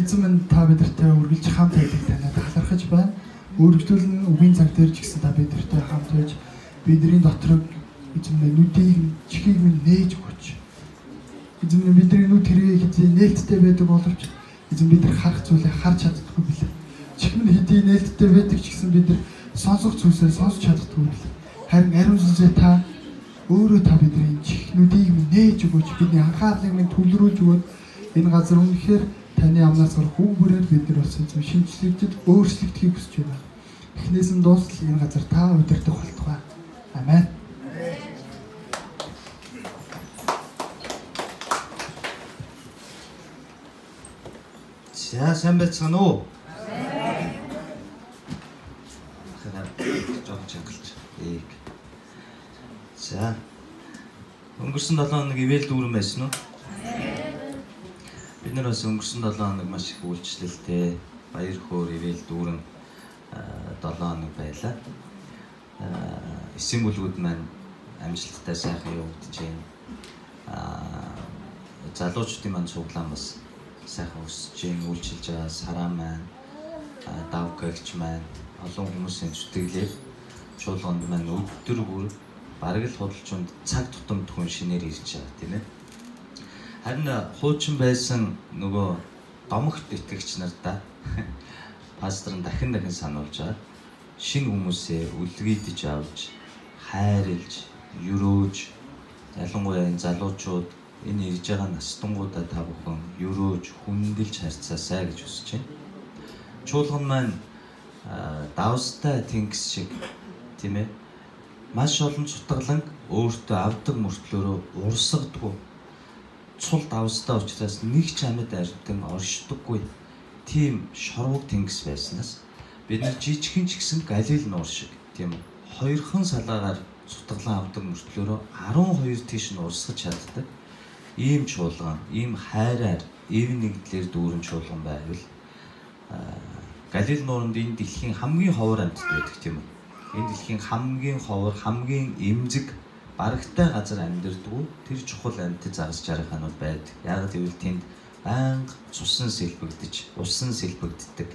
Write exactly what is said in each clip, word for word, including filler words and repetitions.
эзэн минь та бидэртэй үргэлж хамт байдаг танаа талархаж байна. Үргэлжлүүлэн үгийн цаг дээр ч гэсэн та бидэртэй хамт байж бидний доторх эзэн минь нүдийг чихийг минь нээж өгөөч. Эзэн минь бидний нүд тэрэг хэдий нээлттэй байдаг боловч эзэн бид нар харах зүйлээ харж чаддаггүй билээ. Чих минь хэдий нээлттэй байдаг ч гэсэн бид нар сонсох зүйлсээ сонсч чаддаггүй билээ. Харин ариун сүнсээ та өөрөө та бидний чих нүдийг минь нээж өгөөч. Бидний анхаарлыг минь төвлөрүүлж өгөөд энэ газар үнэхээр таны амнаас гарах үг бүрээр бид нар болсон зүйл шинжлэгдэж өөрчлөгдөхийг хүсэж байна. Эхнээс нь дуустал энэ газар та удирдах болтугай. Амен. За сайн байцгаана уу? Хараа жоо чангалч. Ээг. За. Өнгөрсөн долоо хоног ивэл дүүрэн байсан уу? Бид нар бас өнгөрсөн долоо хоног маш их үйлчлэлтэй баяр хөөр ивэл дүүрэн долоо хоног байлаа. Эсийн бүлгүүд маань амжилттай сайхан явагдаж байна. Аа залуучдын маань цуглаан бас сайхан өсөж байна, үйлчилж байгаа сараа маань, давкагч маань, олон хүмүүсийн зүтгэлээр чуулганд маань өдөр бүр бараг л худалчунд цаг тутам түн шинээр ирж байгаа тийм ээ. Харин хуучин байсан нөгөө домогт итгэгч нартаа пастор нь дахин дахин сануулж байгаа. Шинэ хүмүүсээ үлгийдэж авч, хайрлж, юрөөж, ялангуяа энэ залуучууд энэ ирж байгаа настунгуудаа та бүхэн юрөөж, хүндэлж харьцаасай гэж хүсэж байна. Чуулган маань давстай тэнгис шиг тийм ээ. Маш олон цутгалан өөртөө авдаг мөртлөөрөө урсгадгүй. Цул давстай учраас нэг ч амьд ардан оршдоггүй. Тийм шорвог тэнгис байснаас бид нар жижигхэн ч гэсэн Галил нуур шиг тийм хоёрхан салаагаар цутгалан авдаг мөртлөөрөө арван хоёр тийш нь урсгаж чаддаг. Ийм чуулган, ийм хайраар, эв нэгдлэр дүүрэн чуулган байвал Галил нууранд энэ дэлхийн хамгийн ховор амьтад байдаг тийм үү? Энэ дэлхийн хамгийн ховор, хамгийн эмзэг, барагтай газар амьдардаг тэр чухал амьтад загас жаргаханууд байдаг. Яг гэвэл тэнд байнга цусан сэлбэгдэж, усан сэлбэгддэг.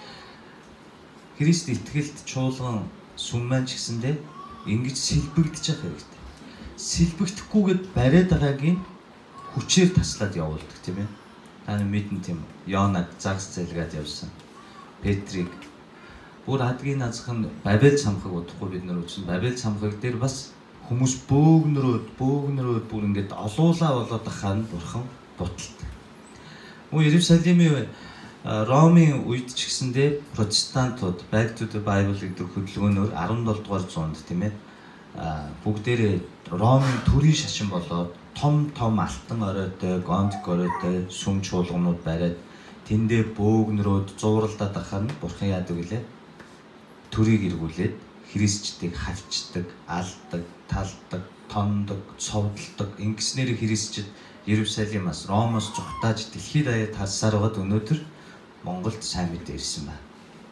Христ итгэлд чуулган сүм маань ч гэсэндээ ингэж сэлбэгдэж явах хэрэгтэй. Сэлбэгдэхгүйгээд бариад байгаагийн хүчээр таслаад явуулдаг тийм ээ. Та нар мэдэн тийм Йонаг загас зэлгээд явсан. Петрийг бүр адгийн назах нь Бабел цамхаг удахгүй бид нар үзсэн. Бабел цамхаг дээр бас хүмүүс бөөгнөрөөд бөөгнөрөөд бүр ингээд олуулаа болоод ахаар нь бурхан буталдаг. Мөн Иерусалимын Ромын үед ч гэсэндээ протестантууд Back to the Bible гэдэг хөдөлгөөнөөр арван долоо дугаар зуунд тийм ээ бүгдээрээ Ромын төрийн шашин болоод том том алтан оройтой, гонтик оройтой сүм чуулганууд бариад тэндээ бөөгнөрөөд зууралдаад ахаар нь бурхан яадаг гэлээ төрийг эргүүлээд христчдийг хавчдаг, алдаг, талдаг, тондог, цовдолдог ингэснээр христчд Иерусалимаас Ромоос зүхтааж дэлхийд даяар тарсаар байгаад өнөөдөр Монголд сайн мэдээ ирсэн байна.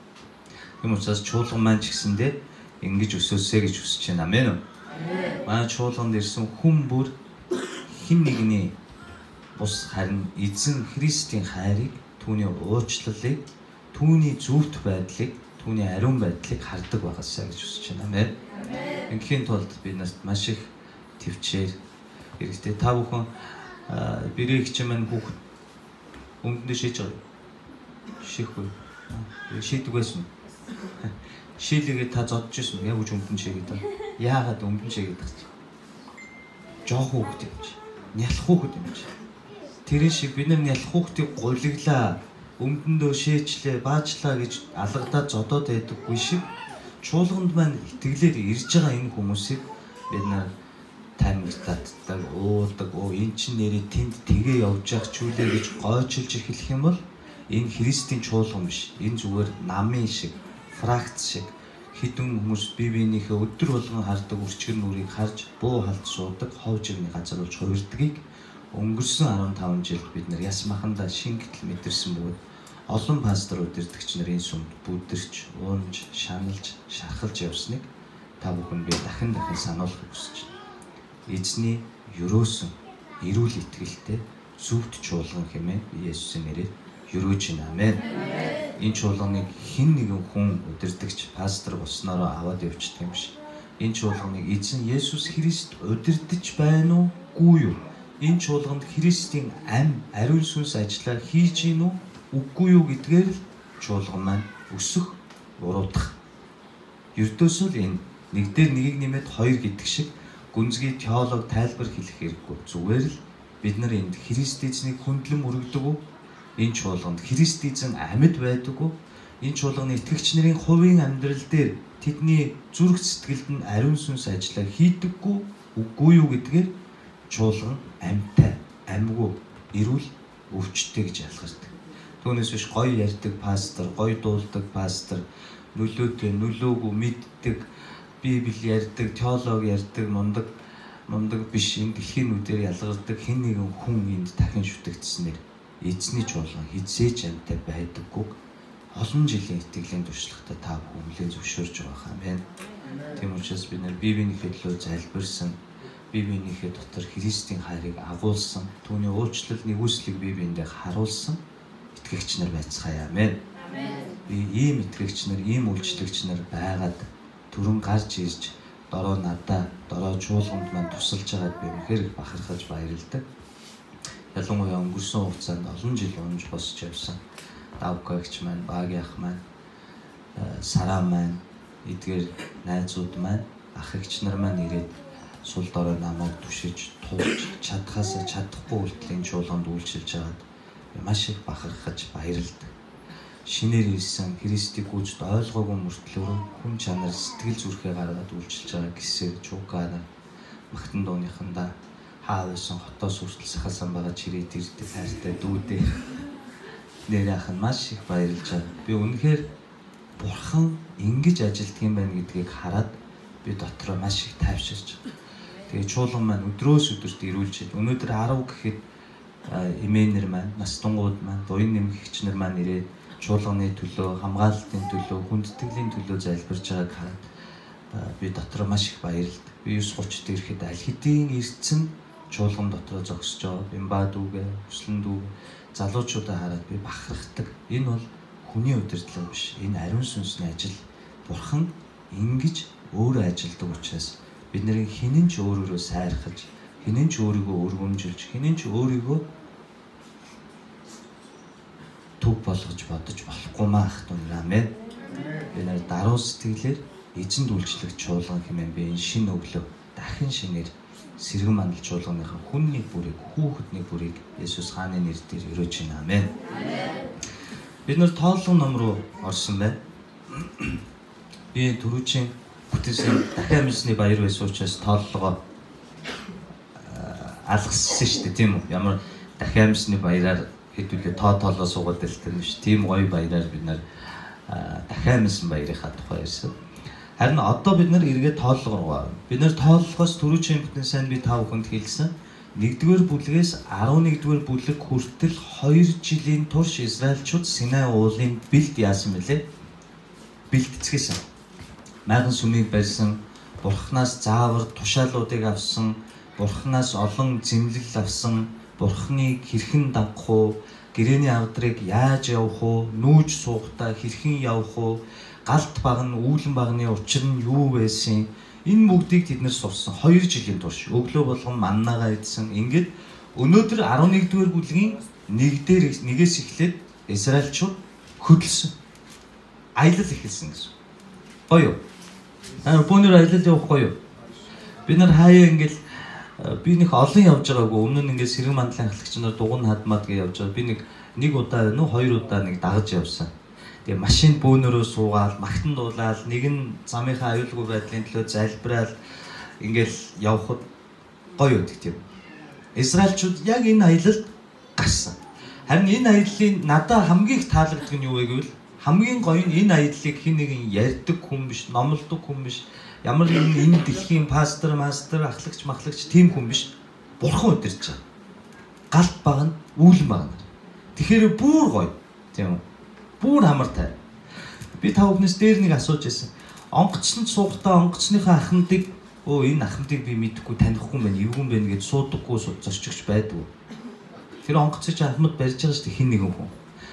Тийм учраас чуулган маань ч гэсэндээ ингэж өсөөсэй гэж хүсэж байна. Амен үү? Манай чуулганд ирсэн хүн бүр хин нэгний бус харин эзэн Христийн хайрыг, түүний уучлалыг, түүний зөвхт байдлыг, түүний ариун байдлыг хардаг байгаасаа гэж хүсэж байна. Амен. Инхийн тулд бид нарт маш их төвчээр хэрэгтэй. Та бүхэн бэрэгч маань хүүхд өмдөндөө шийдэж байгаа. Шихгүй. Шийдэг байсан. Шийлэгээ та зодж ирсэн. Яг үж өмдөн шийгээд байна. Яагаад өмдөн шийгээд байгаа ч. Жоо хүүхд юм чи. Нялх хүүхд юм чи. Тэр шиг бид нар нялх хүүхдийг гуйлглаа, өмдөндөө шээчлээ, баачлаа гэж алгадаад зодоод байдаггүй шиг чуулганд маань итгэлээр ирж байгаа энэ хүмүүсийг бид нар танигтатдаг, уудаг, оо эн чинь нэрээ тэнд тгээ явж явах чүлээ гэж гойчилж эхлэх юм бол энэ Христийн чуулган биш. Энэ зүгээр намын шиг, фракц шиг хідэн хүмүүс бие биенийхээ өдөр болгон хардаг үрчгэр нүрийг харж буу халд суудаг, хов жирний газар болж хувирдгийг өнгөрсөн арван таван жилд бид нар яс махандаа шингэтэл мэдэрсэн бөгөөд олон пасторууд ирдэгч нар энэ сүмд бүдэрч, уунж, шаналж, шархалж явсныг та бүхэн би дахин дахин сануулахыг хүсэж байна. Эзний ерөөсөн эрүүл итгэлтэй зөвхт чуулган хэмээн Есүсийн нэрээр өрөөж байна. Амен. Энэ чуулганыг хэн нэгэн хүн удирдагч пастор болсноороо аваад явчихдаг юм шиг. Энэ чуулганыг эзэн Есүс Христ удирдах байна уугүй юу? Энэ чуулганд Христийн ам ариун сүнс ажиллаа хийж гин үү үгүй юу гэдгээр л чуулган маань өсөх, уруудах. Ердөөсөө л энэ нэг дээр нэгийг нэмээд хоёр гэдэг шиг гүнзгий теолог тайлбар хэлэх хэрэггүй. Зүгээр л бид нар энд Христ эзнийг хүндлэн өргөдөг үү? Энэ чуулганд Христ эзэн амьд байдаг уу? Энэ чуулганы итгэгч нарын хувийн амьдрал дээр тэдний зүрх сэтгэлд нь ариун сүнс ажиллаа хийдэггүй үгүй юу гэдгээр чуулган амьтай, амьгүй, эрүүл, өвчтэй гэж ялгардаг. Түүнээс биш гоё ярьдаг пастор, гоё дуулдаг пастор, нөлөөтэй, нөлөөгүй мэддэг, Библи ярьдаг, теолог ярьдаг, мундаг, мундаг биш энэ дэлхийн нүдээр ялгардаг хэн нэгэн хүн энд дахин шүтэгдсэнээр эзний чуулган хизээж амьтай байдаггүй. Олон жилийн итгэлийн туршлагатай та бүхэн хүлээн зөвшөөрж байгаа юм байна. Тийм учраас бид нэр Библийнхээ төлөө залбирсан, Библийнхээ дотор Христийн хайрыг агуулсан, түүний уучлал нэгүслийг Библиэндээ харуулсан итгэгч нар байцгаая. Амен. Би ийм итгэгч нар, ийм үйлчлэгч нар байгаад түрэн гарч ирж дороо надаа, дороо чуулганд маань тусалж байгаад би үнэхээр их бахархаж баярлалаа. Ялангуяа өнгөрсөн хугацаанд олон жил унж босч явсан давгагч маань, багийн ах маань, сараа маань, эдгээр найзууд маань, ах эгч нар маань ирээд сул дорой намайг түшиж, туулж чадхаас чадахгүй үлдэлийн чуулганд үйлчилж байгаад маш их бахархаж баярлалаа. Шинээр ирсэн Христийг гүйж ойлгоогүй мөртлөө хүн чанар сэтгэл зүрхээ гаргаад үйлчилж байгаа гисэр чуугаараа магтан дууныхандаа хаа байсан хотоос хүртэл сахалсан байгаа чирээ тэрдэг хайртай дүүдээ нэр ахын маш их баярлж байгаа. Би үнэхээр Бурхан ингэж ажилтдаг юм байна гэдгийг хараад би дотроо маш их тайвширч байгаа. Тэгээ чуулган маань өдрөөс өдөрт ирүүлж байна. Өнөөдөр арав гэхэд эмээнэр маань, настунгууд маань, буян нэмэгч нар маань ирээд чуулганы төлөө, хамгаалалтын төлөө, хүндэтгэлийн төлөө залбирж байгааг хараад би дотроо маш их баярлалаа. Би девять тридцать ирэхэд аль хэдийн эрдсэн чуулган дотроо зогсож байгаа. Бимба дүүгээ, хүслэн дүү, залуучуудаа хараад би бахархдаг. Энэ бол хүний удирдлага биш. Энэ ариун сүнсний ажил. Бурхан ингэж өөрөө ажилдаг учраас бид нарын хинэн ч өөрөөрөө сайрхаж, хинэн ч өөрийгөө өргөмжилж, хинэн ч өөрийгөө төв болгож бодож болохгүй маах дүнээр. Амен. Би нар даруй сэтгэлээр эзэнд үйлчлэх чуулган хэмээн би энэ шинэ өглөө дахин шинээр сэргэн мандал чуулганыхаа хүнний бүрийг, хүүхэдний бүрийг Есүс хааны нэрээр өрөөж байна. Амен. Бид нар тооллого ном руу орсон байна. Би түрүүчийн бүтээсэн дахин амьсны баяр байсан учраас тооллогоо алгассан шүү дээ, тийм үү? Ямар дахин амьсны баяраар хэдүүлээ тоо тоолоо суугаад дэлтэн биш. Тийм гоё баяраар бид нар дахин амьсан баярынхаа тухай ярьсан. Харин одоо бид нар эргээд тооллого руу орно. Бид нар тооллогоос түрүүчийн бүтэн сайн би та бүхэнд хэлсэн. нэгдүгээр бүлгээс арван нэгдүгээр бүлэг хүртэл хоёр жилийн турш Израильчууд Синай уулын бэлд яасан мөлий? Бэлтгэсэн. Майхан сүмийг барьсан, Бурханаас заавар тушаалуудыг авсан, Бурханаас олон зэмлэл авсан, Бурханыг хэрхэн дагах уу, гэрээний авдрыг яаж явах уу, нүүж суухдаа хэрхэн явах уу, галт баг нь үүлэн багны учир нь юу байсан? Энэ бүгдийг тэд нар сурсан хоёр жилийн турш. Өглөө болгон маннагаа идсэн. Ингээд өнөөдөр арван нэгдүгээр бүлгийн нэг дээр нэгээс эхлээд Израильчууд хөдөлсөн. Аялал эхэлсэн гэсэн. Гоё юу? Аа бүүнээр аялал явах гоё юу? Бид нар хаяа ингээд би нэг олон явж байгаагүй. Өмнө нь ингээд сэргэн мандлын ахлагч нар дугуйн хадмаад гэж явж байгаа. Би нэг нэг удаа нөө хоёр удаа нэг дагаж явсан. Тэгээ машин бөөнөрөө суугаад, магтан дуулаад, нэг нь замынхаа аюулгүй байдлын төлөө залбираад ингээл явхад гоё үдик тийм. Израильчууд яг энэ аялалд гарсан. Харин энэ аяллаа надад хамгийн их таалагддаг нь юу вэ гэвэл хамгийн гоё нь энэ аяллыг хэн нэгэн ярьдаг хүн биш, номлодог хүн биш, ямар нэгэн энэ дэлхийн пастор, мастер, ахлагч, махлагч тийм хүн биш. Бурхан удирдах байгаа. Галт баг нь үүлэн баг нь. Тэгэхээр бүр гоё тийм үү? Бүр хамартай. Би та бүхнээс дээр нэг асууж байсан. Онгоцсонд суухдаа онгоцныхаа ахмадыг өө энэ ахмадыг би мэдэхгүй танихгүй юм байна, эвгүй юм байна гэж суудаггүй зочигч байдгүй. Тэр онгоцыг ахмад барьж байгаа шүү дээ хин нэгэн хүн.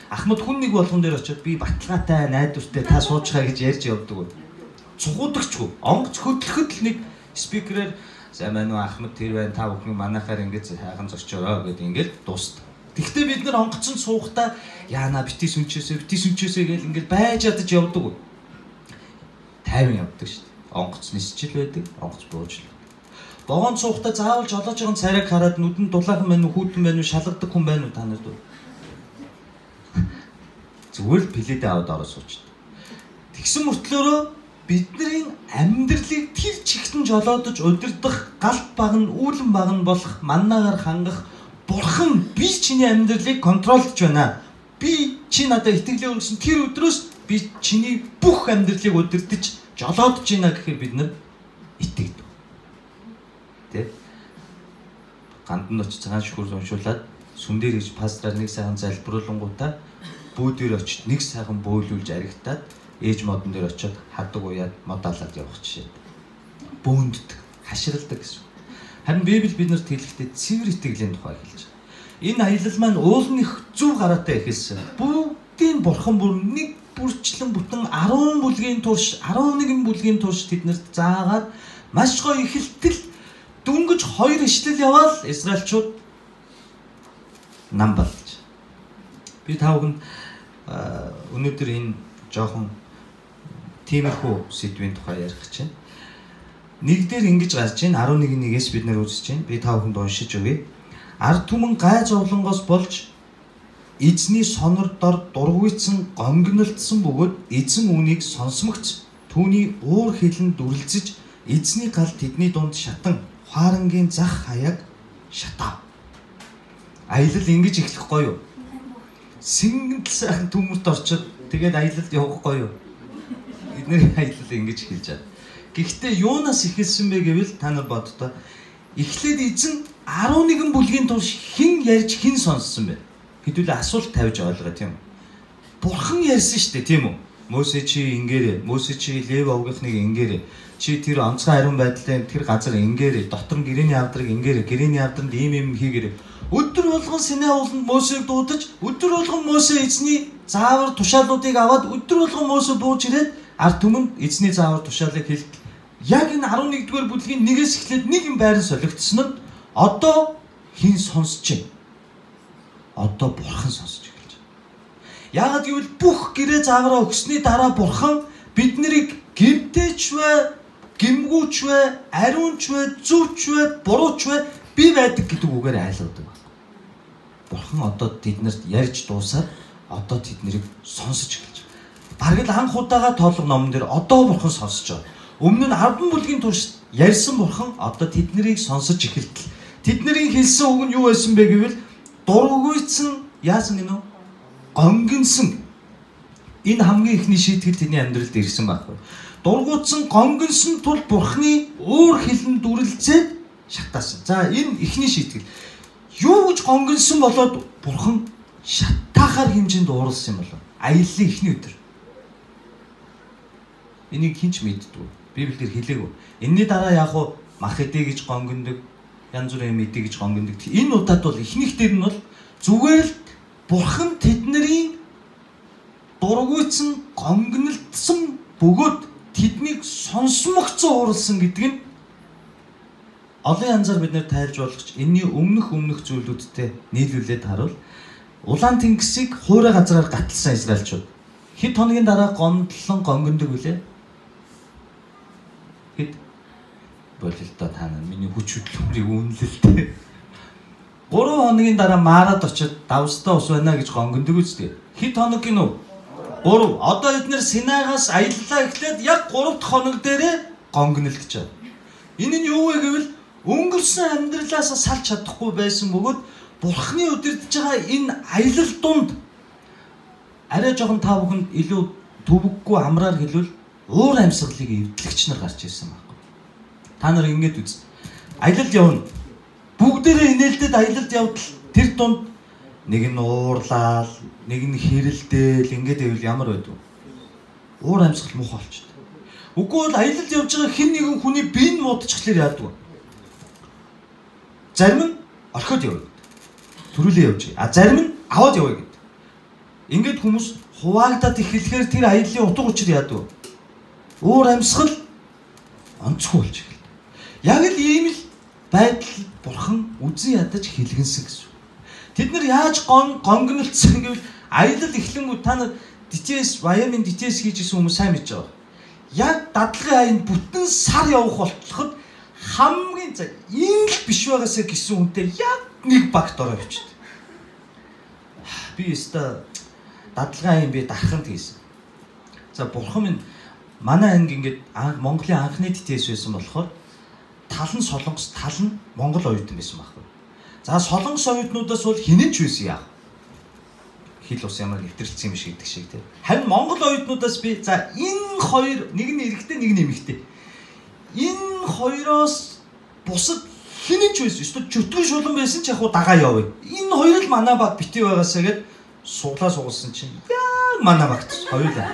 Ахмад хүн нэг болгон дээр очиод би баталгаатай найдвартай та суучгаа гэж ярьж явдаг. Цугуудагчгүй. Онгоц хөдлөхөд л нэг спикерээр сайн байна уу Ахмад тэр байна та бүхэн манайхаар ингэж хайхан зочоороо гэдэг ингээд дуусна. Тэгвэл бид нар онгоцон суухдаа яана бити сүнчээсээ бити сүнчээсээ гэж ингээд байж ядаж явдаг. тайван явдаг шүү дээ. Онгоц нисчил байдаг, онгоц буужл. Богонд суухдаа заавал жолоож байгаа царайг хараад нүдэнд дулаахан байна уу, хүүтэн байна уу, шалгадаг хүн байна уу та нарт? Зүгээр л пледээ аваад ороо суучдаг. Тэгсэн мөртлөөрөө бидний амьдралыг тэр чигтэн жолоодож удирдах, галт баг нь, үүлэн баг нь болох, маннаагаар хангах Бурхан би чиний амьдралыг контролдж байна. Би чи надад итгэлээ өргөсөн тэр өдрөөс би чиний бүх амьдралыг удирдах, жолоодж байна гэхээр бид нар итгэдэг. Тэ? Ганд нь очиж цагаан шүхүр уншуулад сүм дээр гэж пастраар нэг сайхан залбируулангуудаа бүүдээр очиж нэг сайхан бөөлүүлж аригтаад ээж модон дээр очиод хадаг уяад мод алаад явах жишээ. Бөөнддөг, хаширалдаг гэсэн. Харин Библи биднэрт хэлэхдээ цэвэр итгэлийн тухай хэлж байгаа. Энэ аялал маань уулын их зөв гараатай ихэлсэн. Бүгдийн бурхан бүр нэг бүрчлэн бүтэн арван бүлгийн турш, арван нэгэн бүлгийн турш тэднэрт заагаад маш гоё ихэлтэл дүнгэж хоёр ишлэл яваал Израильчууд нам болж. Би та бүхэнд өнөөдөр энэ жоохон тиймэрхүү сэдвийн тухай ярих гэж байна. Нэг дээр ингэж гарч байна. арван нэгэн нэгээс бид нар үзэж байна. Би та бүхэнд уншиж өгье. Ард түмэн гай зовлонгоос болж эзний сонор дор дургуйцсан гонгнолдсон бөгөөд эзэн үүнийг сонсмогц түүний уур хилэн дүрлзэж эзний гал тэдний дунд шатан хаарангийн зах хаяг шатав. Аялал ингэж эхлэхгүй юу? Сэнгэнт сайхан төмөрт орчод тэгээд аялалд явахгүй юу? Эдний аялал ингэж эхэлж байгаа. Гэхдээ юунаас эхэлсэн бэ гэвэл та нар боддоо эхлээд эзэн арван нэгэн бүлгийн турш хэн ярьж хэн сонссон бэ? Хэдүүлээ асуулт тавьж ойлгоо тийм үү? Бурхан ярьсан шүү дээ тийм үү? Мөсө чи ингээрээ, Мөсө чи Лев овгийнхныг ингээрээ. Чи тэр онцгой ариун байдлын тэр газар ингээрээ, дотор нь гэрэний авдрыг ингээрээ, гэрэний авдранд ийм ийм хийгээрээ. Өдөр болгон Синай ууланд Мөсөг дуудаж, өдөр болгон Мөсө эзний заавар тушаалуудыг аваад, өдөр болгон Мөсө бууж ирээд ард түмэнд эзний заавар тушаалыг хэлдэг. Яг энэ арван нэгдүгээр бүлгийн нэгээс эхлээд нэг юм байран солигдсон нь одоо хэн сонсож байна? Одоо Бурхан сонсож эхэлж байна. Яагаад гэвэл бүх гэрээ заавараа өгсөний дараа Бурхан биднийг гэмтээч вэ, гэмгүүч вэ, ариунч вэ, зүвч вэ, бурууч вэ би байдаг гэдэг үгээр айлгадаг байна. Бурхан одоо тэднэрт ярьж дуусаад одоо тэднийг сонсож эхэлж байна. Бараг л анх удаага тоолго номон дээр одоо Бурхан сонсож байгаа. Өмнө нь арван бүлгийн турш ярьсан Бурхан одоо тэднийг сонсож эхэлтэл. Тэдний хэлсэн үг нь юу байсан бэ гэвэл дургуйцсан яасан гинөө? Гонгинсон. Энэ хамгийн ихний шийтгэл тэний амьдралд ирсэн байхгүй. Дургуйцсан гонгинсон тул Бурханы уур хилэн дүрлзээд шатаасан. За энэ ихний шийтгэл. Юу гэж гонгинсон болоод Бурхан шатаахаар хэмжээнд ууралсан юм болов? Аяллаа ихний өдөр. Энийг хинч мэддэггүй. Библиэр хэлээгүй. Энэний дараа яг уу мах эдэ гэж гонгиндог, янз бүрийн эдэ гэж гонгиндог. Энэ удаад бол ихнийх дээр нь бол зүгээр л Бурхан тэдний дургуйцсан гонгнолдсон бөгөөд тэднийг сонсмогцсон ууралсан гэдэг нь олон янзаар бид нэр тайлж болгоч энэний өмнөх өмнөх зүйлүүдтэй нийлүүлээд харуул. Улаан тэнгисийг хуурай газраар гаталсан Израильчууд хэд хоногийн дараа гомдлон гонгиндог үлээ. Хэд болилдоо та нар миний хүч хөдөлмөрийг үнэлэлтэй. гурван хоногийн дараа Марад очиж давстай ус байна гэж гонгиндог үстэй. Хэд хоног гинөө? гурав. Одоо эдгээр Синайгаас аяллаа эхлээд яг гурав дахь хоног дээрээ гонгинолдож байна. Энэ нь юу вэ гэвэл өнгөрсөн амьдралаас салж чадахгүй байсан бөгөөд Бурханы удирдах байгаа энэ аялал дунд арай жоохон та бүхэнд илүү төвөггүй амраар хэлвэл уур амьсгалыг эвдлэгч нар гарч ирсэн байна. Та нар ингэж үз. Аялалд явна. Бүгдээрээ инээлдэд аялалд явдал тэр дунд нэг нь уурлал, нэг нь хэрэлдээл ингэж байвал ямар байдв? Уур амьсгал муухай болчихдог. Үгүй бол аялалд явж байгаа хэн нэгэн хүний бие муудчихлаар яадаг. Зарим нь орхиод явна. Төрүүлээ явж. А зарим нь аваад явъя гэдэг. Ингээд хүмүүс хуваагдаад эхлэхээр тэр аяллаа утга учир яадаг. Өөр амьсгал онцгүй болж эхэлдэг. Яг л ийм л байдал бурхан үзэн ядаж хэлгэнсэн гэсэн. Тэд нар яаж гон гонгнолцсон гэвэл аялал эхлэнгүү та нар ди ти эс, Вайамын ди ти эс хийж исэн хүмүүс сайн мэдж байгаа. Яг дадлагын аянд бүтэн сар явах болчиход хамгийн за ийм л биш байгаасаа гэсэн үнтэй яг нэг багт ороо явчихдаг. Би өстө дадлагын аян би дарханд хийсэн. За бурхан минь манай анги ингээд Монголын анхны ди ти эс байсан болохоор тал нь Солонгос, тал нь Монгол оюутан байсан байхгүй. За Солонгос оюутнуудаас бол хинэн ч байсан яа. Хил ус ямар нэвтрэлцсэн юм шиг гэдэг шиг тийм. Харин Монгол оюутнуудаас би за энэ хоёр нэг нь эрэгтэй нэг нь эмэгтэй. Энэ хоёроос бусад хинэн ч байсан. Эсвэл чөтгөн шулан байсан ч яг уу дагаа явъя. Энэ хоёр л манай баг битээ байгаасаа гэд суглаа сугалсан чинь яг манай багт хоёулаа.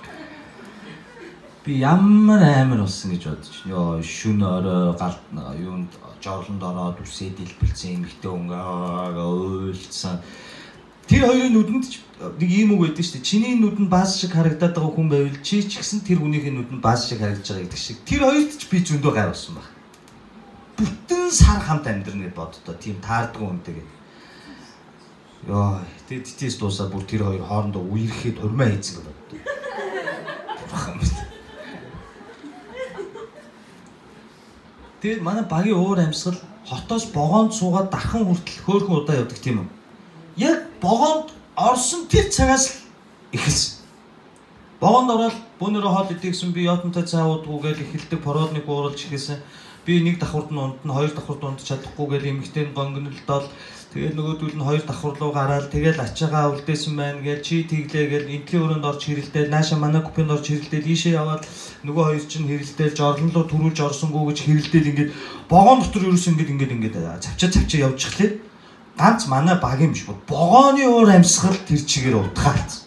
Би ямар амар болсон гэж бодож байна. Йоо шүн орой галт юунд жорлонд ороод үсээ дэлбэлцэн эмэгтэй өнгөө ойлцсан. Тэр хоёрын нүдэнд нэг ийм үг байдаг шүү дээ. Чиний нүдэнд бааз шиг харагдаад байгаа хүн байвал чи ч гэсэн тэр хүнийхээ нүдэнд бааз шиг харагдаж байгаа гэдэг шиг. Тэр хоёрт ч би зөндөө гай болсон баг. Бүтэн сар хамт амьдрна гэж боддоо. Тийм таарддаг үнтэйгээ. Йоо, тэр ди ти эс дуусаад бүр тэр хоёр хоорондоо үерхэд хурмаа хийцэн гэж боддоо. Тэр манай багийн уур амьсгал хотоос богоонд суугаад дархан хүртэл хөөхөн удаа явдаг тийм үү? Яг богоонд орсон тэр цагаас л эхэлсэн. Богоонд ороод бөөнөрөө хоол идэгсэн би ятантай цаа уудгүй гэж эхэлдэг породник ууралж ихсэн. Би нэг давхурд нь унд нь хоёр давхурд унд чадахгүй гэж эмэгтэй нь гонгонолдоод тэгээд нөгөөдөл нь хоёр давхур руу гараад тэгээд ачаагаа үлдээсэн байна гэж чи тэглээ гэж энтлийн өрөөнд орж хэрэлдээд нааша манай купинд орж хэрэлдээд ийшээ яваад нөгөө хоёр чинь хэрэлдээд жорлон руу төрүүлж орсонгүй гэж хэрэлдээд ингээд богоон дотор ерөөс ингээд ингээд ингээд цавчаа цавчаа явж эхлэв. Ганц манай баг юм биш. Богооны уур амьсгал тэр чигээр утгаалц.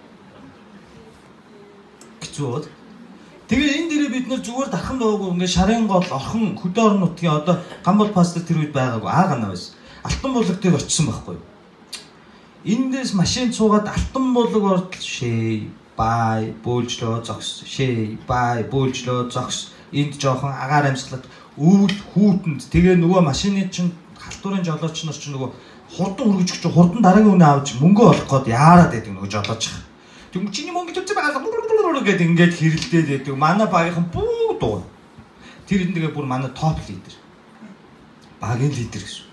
Гэцүүд. Тэгээ энэ дээрээ бид нэр зүгээр дархан доогүй ингээд шарын гол орхон хөдөө орон нутгийн одоо Гамбол пастор тэр үед байгаагүй аа гана байсан. Алтан булаг дээр очсон байхгүй. Эндээс машин цуугаад алтан булаг ордол шээ бай бөөлжлөө зогс шээ бай бөөлжлөө зогс энд жоохон агаар амьсгалаад өвөл хүүтэнд тэгээ нөгөө машины чинь халтуурын жолооч нар чинь нөгөө хурдан хөргөж чи хурдан дараагийн үнэ авч мөнгө олох гээд яарад байдаг нөгөө жолооч. Тэгм чиний мөнгө төцөө байгаа гэдэг ингээд хэрэлдээд байдаг. Манай багийнхан бүү дуу. Тэр энэ тэгээ бүр манай топ лидер. Багийн лидер гэсэн.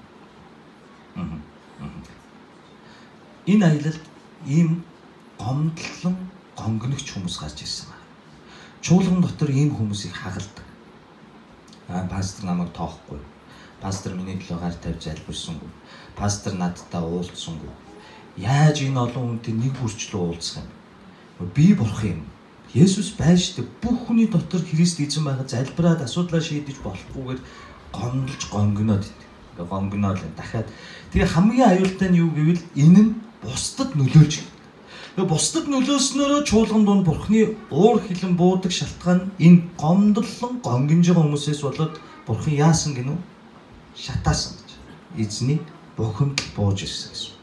Энэ аялалд ийм гомдлон гонгоногч хүмүүс гарч ирсэн байна. Чуулган дотор ийм хүмүүсийг хагалдаг. Аа пастор намайг тоохгүй. Пастор миний төлөө гар тавьж залбирсангүй. Пастор надтай уулзсангүй. Яаж энэ олон хүнтэй нэг бүрчлөө уулзах юм? Би бурхан юм. Есүс байж штэ бүх хүний дотор Христ эзэн байгаад залбираад асуудлаа шийдэж болохгүйгээр гомдолж гонгоноод идэв. Гонгоноод л дахиад тэгээ хамгийн аюултай нь юу гэвэл энэ нь бусдад нөлөөлж байна. Тэгээ бусдад нөлөөснөөрөө чуулган дунд бурхны уур хилэн буудаг шалтгаан энэ гомдлон гонгинж байгаа хүмүүсээс болоод бурхан яасан гинүү? Шатаасан гэж. Эзний бухимд бууж ирсэн гэсэн.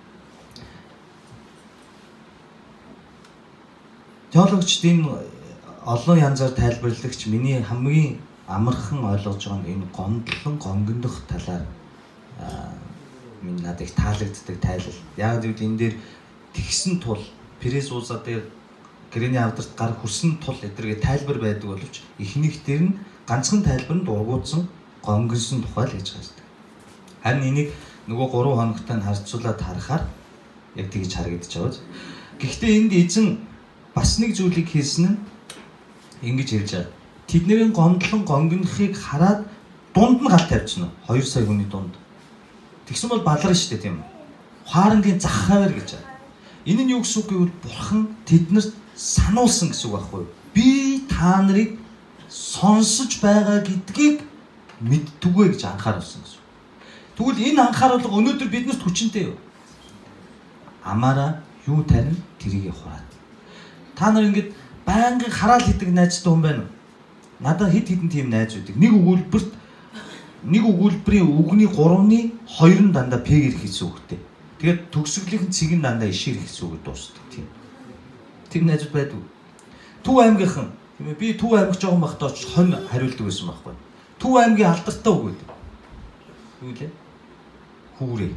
Теологчд энэ олон янзаар тайлбарлагч миний хамгийн амархан ойлгож байгаа нь энэ гомдлон гонгиндох талаар минь надад их таалагддаг тайлал. Яг гэвэл энэ дээр тэгсэн тул пресс уузаа дээр гэрээний авдарт гар хүрсэн тул эдэргээ тайлбар байдаг боловч эхнийх дээр нь ганцхан тайлбар нь дургуутсан гонгинсон тухай л гэж байгаа. Харин энийг нөгөө гурван хоногтой нь харьцуулаад харахаар яг тэгж харагдаж байгаа. Гэхдээ энд эзэн бас нэг зүйлийг хийсэн нь ингэж хэлж байгаа. Тэдний гомдлон гонгинохыг хараад дунд нь гал тавьчихна. хоёр сая хүний дунд. Тэгсэн бол баларна шүү дээ тийм үү? Хаарангийн зах хавар гэж байгаа. Энэ нь юу гэсэн үг гэвэл бурхан тэднэрт сануулсан гэсэн үг байхгүй юу? Би та нарыг сонсож байгаа гэдгийг мэддэггүй гэж анхааруулсан гэсэн. Тэгвэл энэ анхааруулга өнөөдөр биднэрт хүчинтэй юу? Амаараа юу тарин тэрийг хураад. Та нар ингэж байнгын хараал хийдэг найзтай хүн байна уу? Надад хэд хэдэн тийм найз үүдэг. Нэг өгүүлбэрт нэг өгүүлбэрийн үгний гуравны хоёр нь дандаа пэгэр хийсэн үгтэй. Тэгээд төгсгөлийн цэг нь дандаа ишээр ихсэн үг дуусдаг тийм. Тийм найзууд байдаг. Төв аймгийнхан тийм ээ би Төв аймаг жоохон бахтаа хонь хариулдаг байсан байхгүй. Төв аймгийн алдартай үг гэдэг. Юу лээ? Хүүрээ.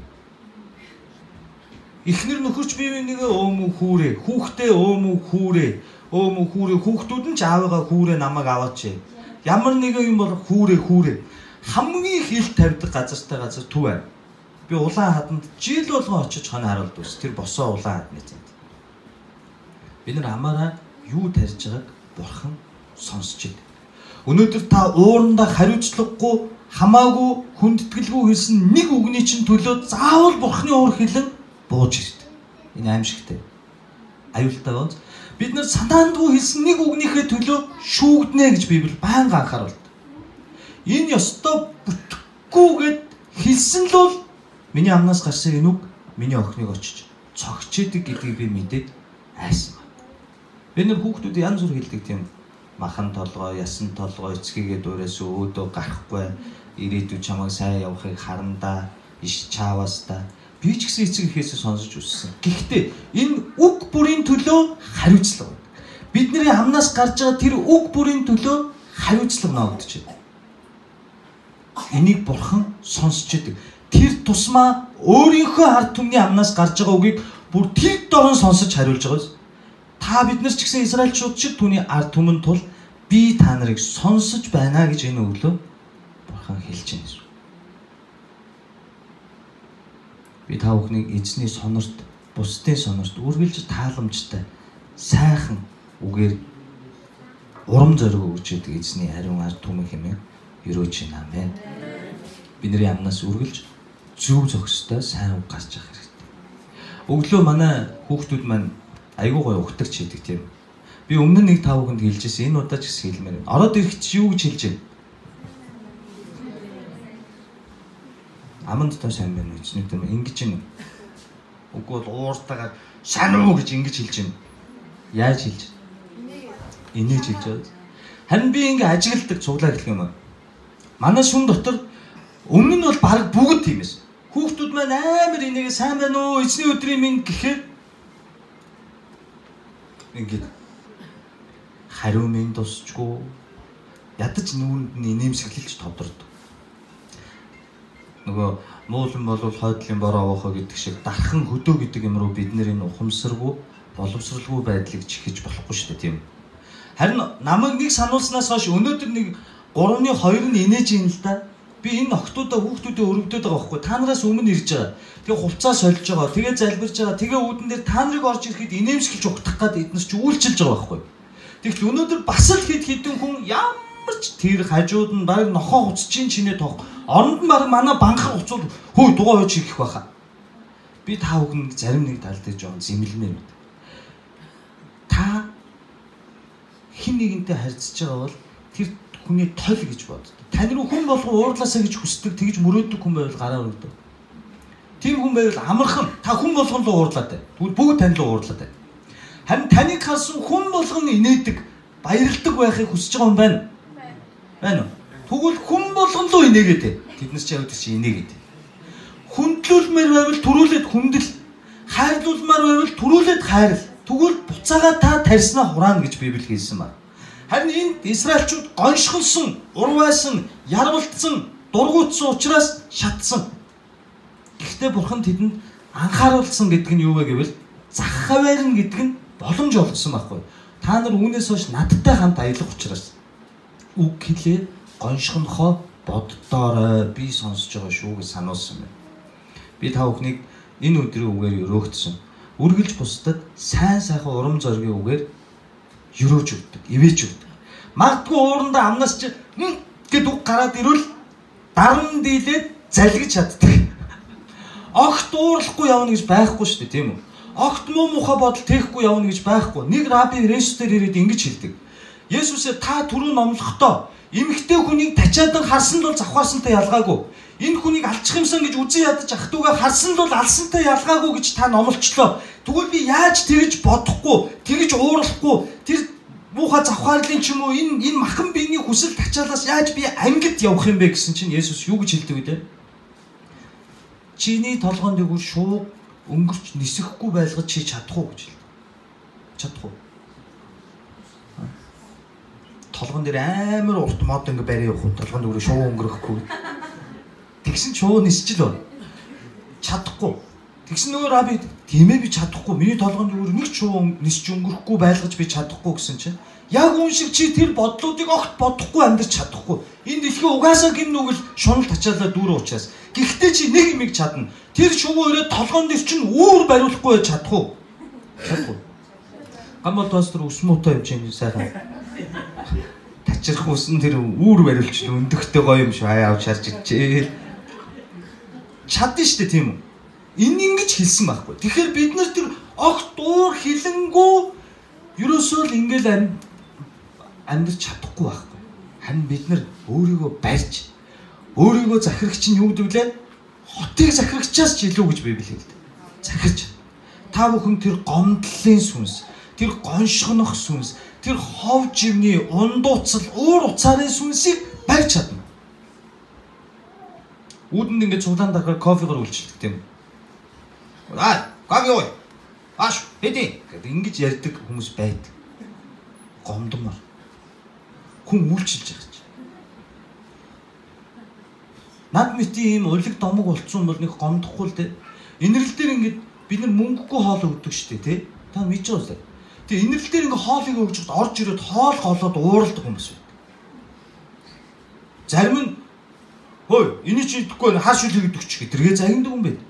Эхнэр нөхөрч бие бинийгээ өөмөө хүүрээ, хүүхдээ өөмөө хүүрээ, өөмөө хүүрээ, хүүхдүүд нь ч аавыгаа хүүрээ намайг аваач. Ямар нэгэн юм бол хүүрээ хүүрээ. Хамгийн их ил тавьдаг газартай газар Төв аймаг. Би улаан хаданд жил болгон очиж хонь харуулдаг ус. Тэр босоо улаан хадны зэнд. Бид нар амаараа юу тарьж байгааг бурхан сонсч байна. Өнөөдөр та уурандаа хариуцлагагүй, хамаагүй, хүндэтгэлгүй хэлсэн нэг үгний чинь төлөө заавал бурханы уур хилэн бууж ирдэг. Энэ аимшигтай. Аюултай байна. Бид нар санаандгүй хэлсэн нэг үгнийхээ төлөө шүүгднэ гэж Библи байнга анхааруулдаг. Энэ ёстой бүтэхгүйгээд хэлсэн л бол миний амнаас гарсан энэ үг миний охиныг очиж цогчээдэг гэдгийг би мэдээд айсан байна. Бид нар хүүхдүүд янз бүр хэлдэг тийм махан толгой, ясан толгой, эцгийгээ дуурайс өөдөө гарахгүй, ирээдүйд чамайг сайн явахыг харандаа, иш чаавас та. Би ч гэсэн эцэг эхээсээ сонсож өссөн. Гэхдээ энэ үг бүрийн төлөө хариуцлага. Бидний амнаас гарч байгаа тэр үг бүрийн төлөө хариуцлага ногдож байна. Энийг бурхан сонсч идэг. Тэр тусмаа өөрийнхөө ард түмний амнаас гарч байгаа үгийг бүр тэр дорн сонсож хариулж байгаа. Та бид нар ч гэсэн Израильчууд шиг түүний ард түмэн тул би та нарыг сонсож байна гэж энэ өглөө бурхан хэлж байна. Би та бүхнийг эзний сонорт, бусдын сонорт үргэлж тааламжтай сайхан үгээр урам зориг өгч идэг эзний ариун ард түмэн хэмээн өрөөж байна. Амен. Бидний амнаас үргэлж зөв зохистой сайн үг гарч ирэх хэрэгтэй. Өглөө манай хүүхдүүд маань айгуу гоё ухтагч хийдэг тийм. Би өмнө нэг тав хүнд хэлжсэн энэ удаа ч гэсэн хэлмээр байна. Ороод ирэхэд чи юу гэж хэлж байна? Аманд тоо сайн байна гэж нэг юм ингэж юм. Үгүй бол ууртагаар сайн уу гэж ингэж хэлж байна. Яаж хэлж байна? Инээж хэлж байгаа. Харин би ингэ ажигладаг цуглаа гэх юм аа. Манай шүн дотор өмнө нь бол баг бүгд тийм эс. Хүүхдүүд маань амар инээгээ сайн байна уу? Эзний өдрийн минь гэхээр ингээд хариу минь тусчгүй ядаж нүүрэнд нь инээмсэглэлж тодордог. Нөгөө муулан болвол хойдлын бороо авахаа гэдэг шиг дархан хөдөө гэдэг юм руу бид нэр энэ ухамсаргүй, боловсралгүй байдлыг чихэж болохгүй шүү дээ тийм. Харин намайг нэг сануулснаас хойш өнөөдөр нэг гурвны хоёр нь инээж ийн л да. Би энэ охтуудаа хүүхдүүдэд өргөдөд байгаа байхгүй. Та нараас өмнө ирж байгаа. Тэгээ хувцас сольж байгаа. Тэгээ залбирж байгаа. Тэгээ үүдэн дээр та нарыг орж ирэхэд инээмсэглэж ухтах гээд эднэр чи үйлчилж байгаа байхгүй. Тэгвэл өнөөдөр бас л хэд хэдэн хүн ямар ч тэр хажууд нь баг нохоо хуцчин чинээ тоох. Оронд нь баг манай банхар хуцууд хөөе дугаа хойч ирэх байхаа. Би та бүхэнд зарим нэг тал дээр жоон зэмлэмээр байна. Та хин нэгэнтэй харьцаж байгаа бол тэр хүний тол гэж бод. Тань руу хүн болгон уурлаасаа гэж хүсдэг, тэгж мөрөөддөг хүн байвал гараа өргөдөг. Тийм хүн байвал амархан та хүн болгон руу уурлаатай. Тэгвэл бүгд тань руу уурлаатай. Харин таныг харсан хүн болгон инээдэг, баярлдаг байхыг хүсэж байгаа юм байна. Байна уу? Тэгвэл хүн болгон руу инээгээд. Тэднес ч яваад чи инээгээд. Хүндлүүлмээр байвал түрүүлээд хүндэл, хайрлуулмаар байвал түрүүлээд хайрл. Тэгвэл буцаага та тарьснаа хураана гэж Библи хэлсэн байна. Харин энд Израильчууд гоншголсон, урвайсан, ярвалтсан, дургуутсан учраас шатсан. Гэхдээ бурхан тэдэнд анхааруулсан гэдэг нь юу вэ гэвэл зах хаваарна гэдэг нь боломж олгосон байхгүй. Та нар үүнээс хойш надтай хамт аялах учраас үг хэлээ гоншгонхоо боддоорой би сонсож байгаа шүү гэж сануулсан байна. Би та бүхнийг энэ өдрийн үгээр өрөөгдсөн. Үргэлж бусдад сайн сайхан урам зоригийн үгээр юрөөж өгдөг, ивэж өгдөг. Магадгүй уурандаа амнаас чи гэд үг гараад ирвэл даран дийлээд залгиж чаддаг. Огт уурлахгүй явна гэж байхгүй шүү дээ, тийм үү? Огт муу мухай бодол техгүй явна гэж байхгүй. Нэг раби Есүсээр ирээд ингэж хэлдэг. Есүсээ та түрүү номлохдоо эмэгтэй хүнийг тачаадан харсан бол завхаарсантай ялгаагүй. Энэ хүнийг алчих юмсан гэж үзэн ядаж ах дүүгээ харсан бол алсантай ялгаагүй гэж та номлочлоо. Тэгвэл би яаж тэгж бодохгүй, тэгж уурахгүй, тэр муухай завхаарлын ч юм уу энэ энэ махан биений хүсэл тачаалаас яаж би ангид явах юм бэ гэсэн чинь Есүс юу гэж хэлдэг вэ? Чиний толгойн дээгүүр шууг өнгөрч нисэхгүй байлгаж чи чадах уу гэж хэлдэг. Чадах уу? Толгон дээр амар урт мод ингээ барай явах уу? Толгонд өөрөө шуу өнгөрөхгүй. Тэгсэн ч шуу нисэж л байна. Чадахгүй. Тэгсэн нөгөө раби тиймээ би чадахгүй. Миний толгонд өөр нэг ч шуу нисэж өнгөрөхгүй байлгаж би чадахгүй гэсэн чинь яг үн шиг чи тэр бодлуудыг огт бодохгүй амьдарч чадахгүй. Энэ дэлхийн угаасаа гин нүгэл шунал тачаалаа дүүрэн учраас. Гэхдээ чи нэг юмыг чадна. Тэр шувуу өрөө толгоон дээр чинь үүр бариулахгүй чадах уу? Чадахгүй. Гамбал тостор ус муутай юм чинь сайхан. Тачрах усан тэр үүр бариулчих өндөгтэй гоё юм шүү. Аяа авч харж ичээл. Чадна шүү дээ тийм үү? Энэ ингэж хэлсэн байхгүй. Тэгэхээр бид нар тэр огт уур хилэнгүү ерөөсөө л ингээл ам амьдарч чадахгүй байхгүй. Харин бид нар өөрийгөө барьж өөрийгөө захирагч нь юу гэдэг вэ? Хотыг захирагчаас ч илүү гэж Библи хэлдэг. Захирч. Та бүхэн тэр гомдлын сүнс, тэр гоншгонох сүнс, тэр хов живний ундууцал, уур уцаарын сүнсийг барьж чадна. Үүдэнд ингээд цуглаан дахаар кофегаар үйлчилдэг тийм. Аа, кофе ой. Аш, хэдий гэдэг ингэж ярьдаг хүмүүс байдаг. Гомдмор. Хүн үйлчилж байгаа ч. Над мэт ийм улиг домог болцсон бол нэг гомдохгүй л дээ. Инэрэл дээр ингээд бид нар мөнгөгүй хоол өгдөг шүү дээ, тий? Та мэдж байгаа үстэй. Тэгээ инэрэл дээр ингээд хоолыг өгч хад орж ирээд хоол голоод ууралдаг хүмүүс байдаг. Зарим нь хөөе, энийг чи идэхгүй хааш үлээ гэдэг ч гэдэргээ загиндаг юм байна.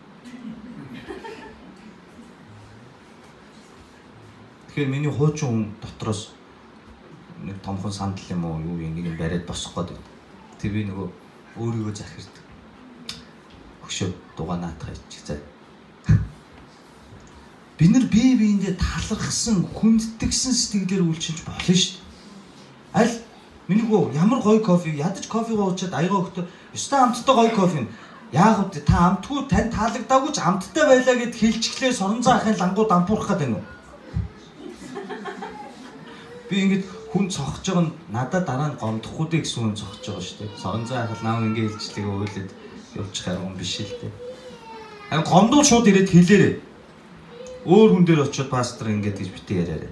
Тэгэхээр миний хуучин хүн дотроос нэг томхон сандал юм уу юу юм нэг бариад босох гээд байна. Тэр би нөгөө өөрийгөө захирдаг. Хөшөө дугаа наатах ич заа. Бид нар бие биендээ талархсан, хүндэтгсэн сэтгэлээр үйлчилж болно шүү дээ. Аль миний гоо ямар гоё кофе, ядаж кофе гоочод аягаа өгтөө өстой амттай гоё кофе нь. Яг үү та амтгүй тань таалагдаагүй ч амттай байлаа гэд хэлчихлээ соронзоо ахын лангуу дампуурах гээд байна уу? Би ингэж хүн цогч байгаа нь надад дараа нь гомдохгүй дээ гэсэн хүн цогч байгаа шүү дээ. Соронзоо ахал наав ингэ хэлчлэгээ уйлээд явчих юм биш л дээ. Харин гомдол шууд ирээд хэлээрээ. Өөр хүн дээр очиод пастор ингэж гэж битээ яриараа.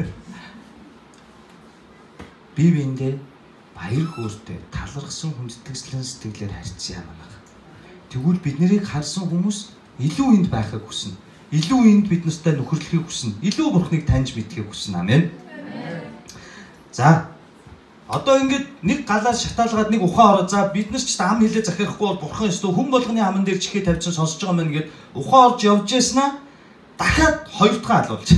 Би биэндээ баяр хөөртэй талархсан хүндэтгслэн сэтгэлээр харьцсан юм аа. Тэгвэл бид нарыг харсан хүмүүс илүү энд байхыг хүснэ. Илүү энд бид нартай нөхөрлөхийг хүснэ. Илүү Бурхныг таньж мэдхийг хүснэ. Амен. За. Одоо ингээд нэг галаар шатаалгаад нэг ухаан ороо. За бид нар ч ам хилээ захиахгүй бол Бурхан өстөө хүн болгоны аман дээр чихээ тавьчихсан сонсож байгаа мэн гээд ухаан орж явж яснаа дахиад хоёр дахь алуулж.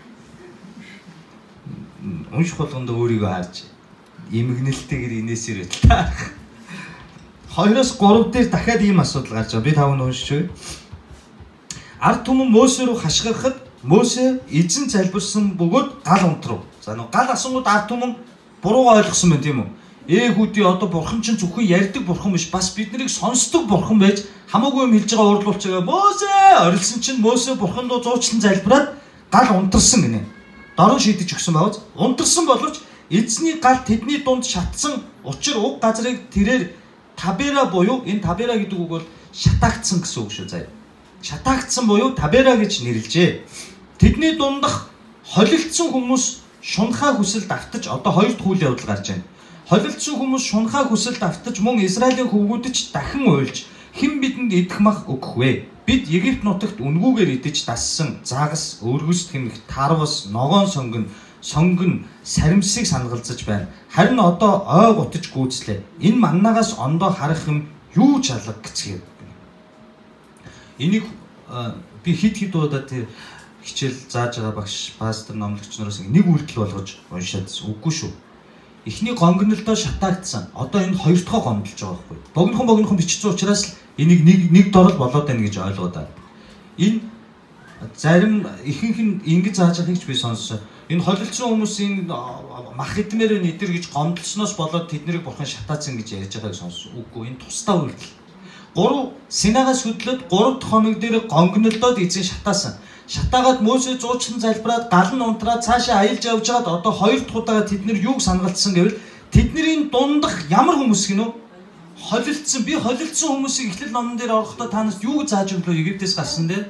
Унших болгонд өөрийгөө харж имгнэлтэйгээр инээс ирээд та. Хоёроос гурав дээр дахиад ийм асуудал гарч байгаа. Би таван уншиж байна. Ард түмэн Мөсе рүү хашгирахад Мөсе эзэн залбирсан бөгөөд гал унтрав. За нэг гал асангууд ард түмэн буруугаа ойлгосон байна тийм үү? Ээхүүдий одоо Бурхан чинь зөвхөн ярьдаг Бурхан биш, бас биднийг сонсдог Бурхан байж хамаагүй юм хэлж байгаа урдлуулж байгаа. Мөсе орилсон чинь Мөсе Бурхан руу зуучлан залбираад гал унтарсан гинэ. Дорн шийдэж өгсөн байваз унтарсан боловч эзний гал тэдний дунд шатсан учир уг газрыг тэрээр Табера буюу энэ Табера гэдэг үг бол шатаагдсан гэсэн үг шүү заяа. Шатаагдсан буюу Табера гэж нэрлэжээ. Тэдний дундах холилдсон хүмүүс шунхаа хүсэлд автаж одоо хоёр дахь үйл явдал гарч байна. Холилдсон хүмүүс шунхаа хүсэлд автаж мөн Израилийн хөвгүүдэд ч дахин уйлж хэн бидэнд идэх мах өгөх вэ? Бид Египт нутагт үнгүүгээр идэж дассан загас, өргөс тэмэх, тарвас, ногоон сонгон, сонгон, саримсыг сангалзаж байна. Харин одоо ой гутаж гүйцлээ. Энэ маннагаас ондоо харах юм юу ч алга гэцгээв. Энийг би хит хит удаа тэр хичээл зааж байгаа багш пастор номлогч нараас нэг үйлдэл болгож уншаад үгүй шүү. Эхний гонгнолдоо шатаагдсан. Одоо энэ хоёр дахь гомдолж байгаа байхгүй. Богинохон богинохон бичсэн учраас л энийг нэг нэг дорол болоод байна гэж ойлгоод байна. Энэ зарим ихэнх нь ингэж зааж байгааг ч би сонссон. Энэ холилдсон хүмүүсийн мах идмээр нэтэр гэж гомдлсноос болоод тэднийг Бурхан шатаацсан гэж ярьж байгааг сонссон. Үгүй энэ тусдаа үйлдэл. Гурав синагаас хөдлөөд гурав дахь хоног дээр гонгнолдоод эзэн шатаасан. Шатаагаад Мөсе зуучлан залбираад гал нь унтраад цаашаа аялж явж байгаад одоо хоёр дахь удаага тэд нар юуг сангалцсан гэвэл тэдний дундах ямар хүмүүс гинөө холилдсон би холилдсон хүмүүсийг эхлэл номон дээр орохдоо танаас юу зааж өглөө Египтээс гарсан дээр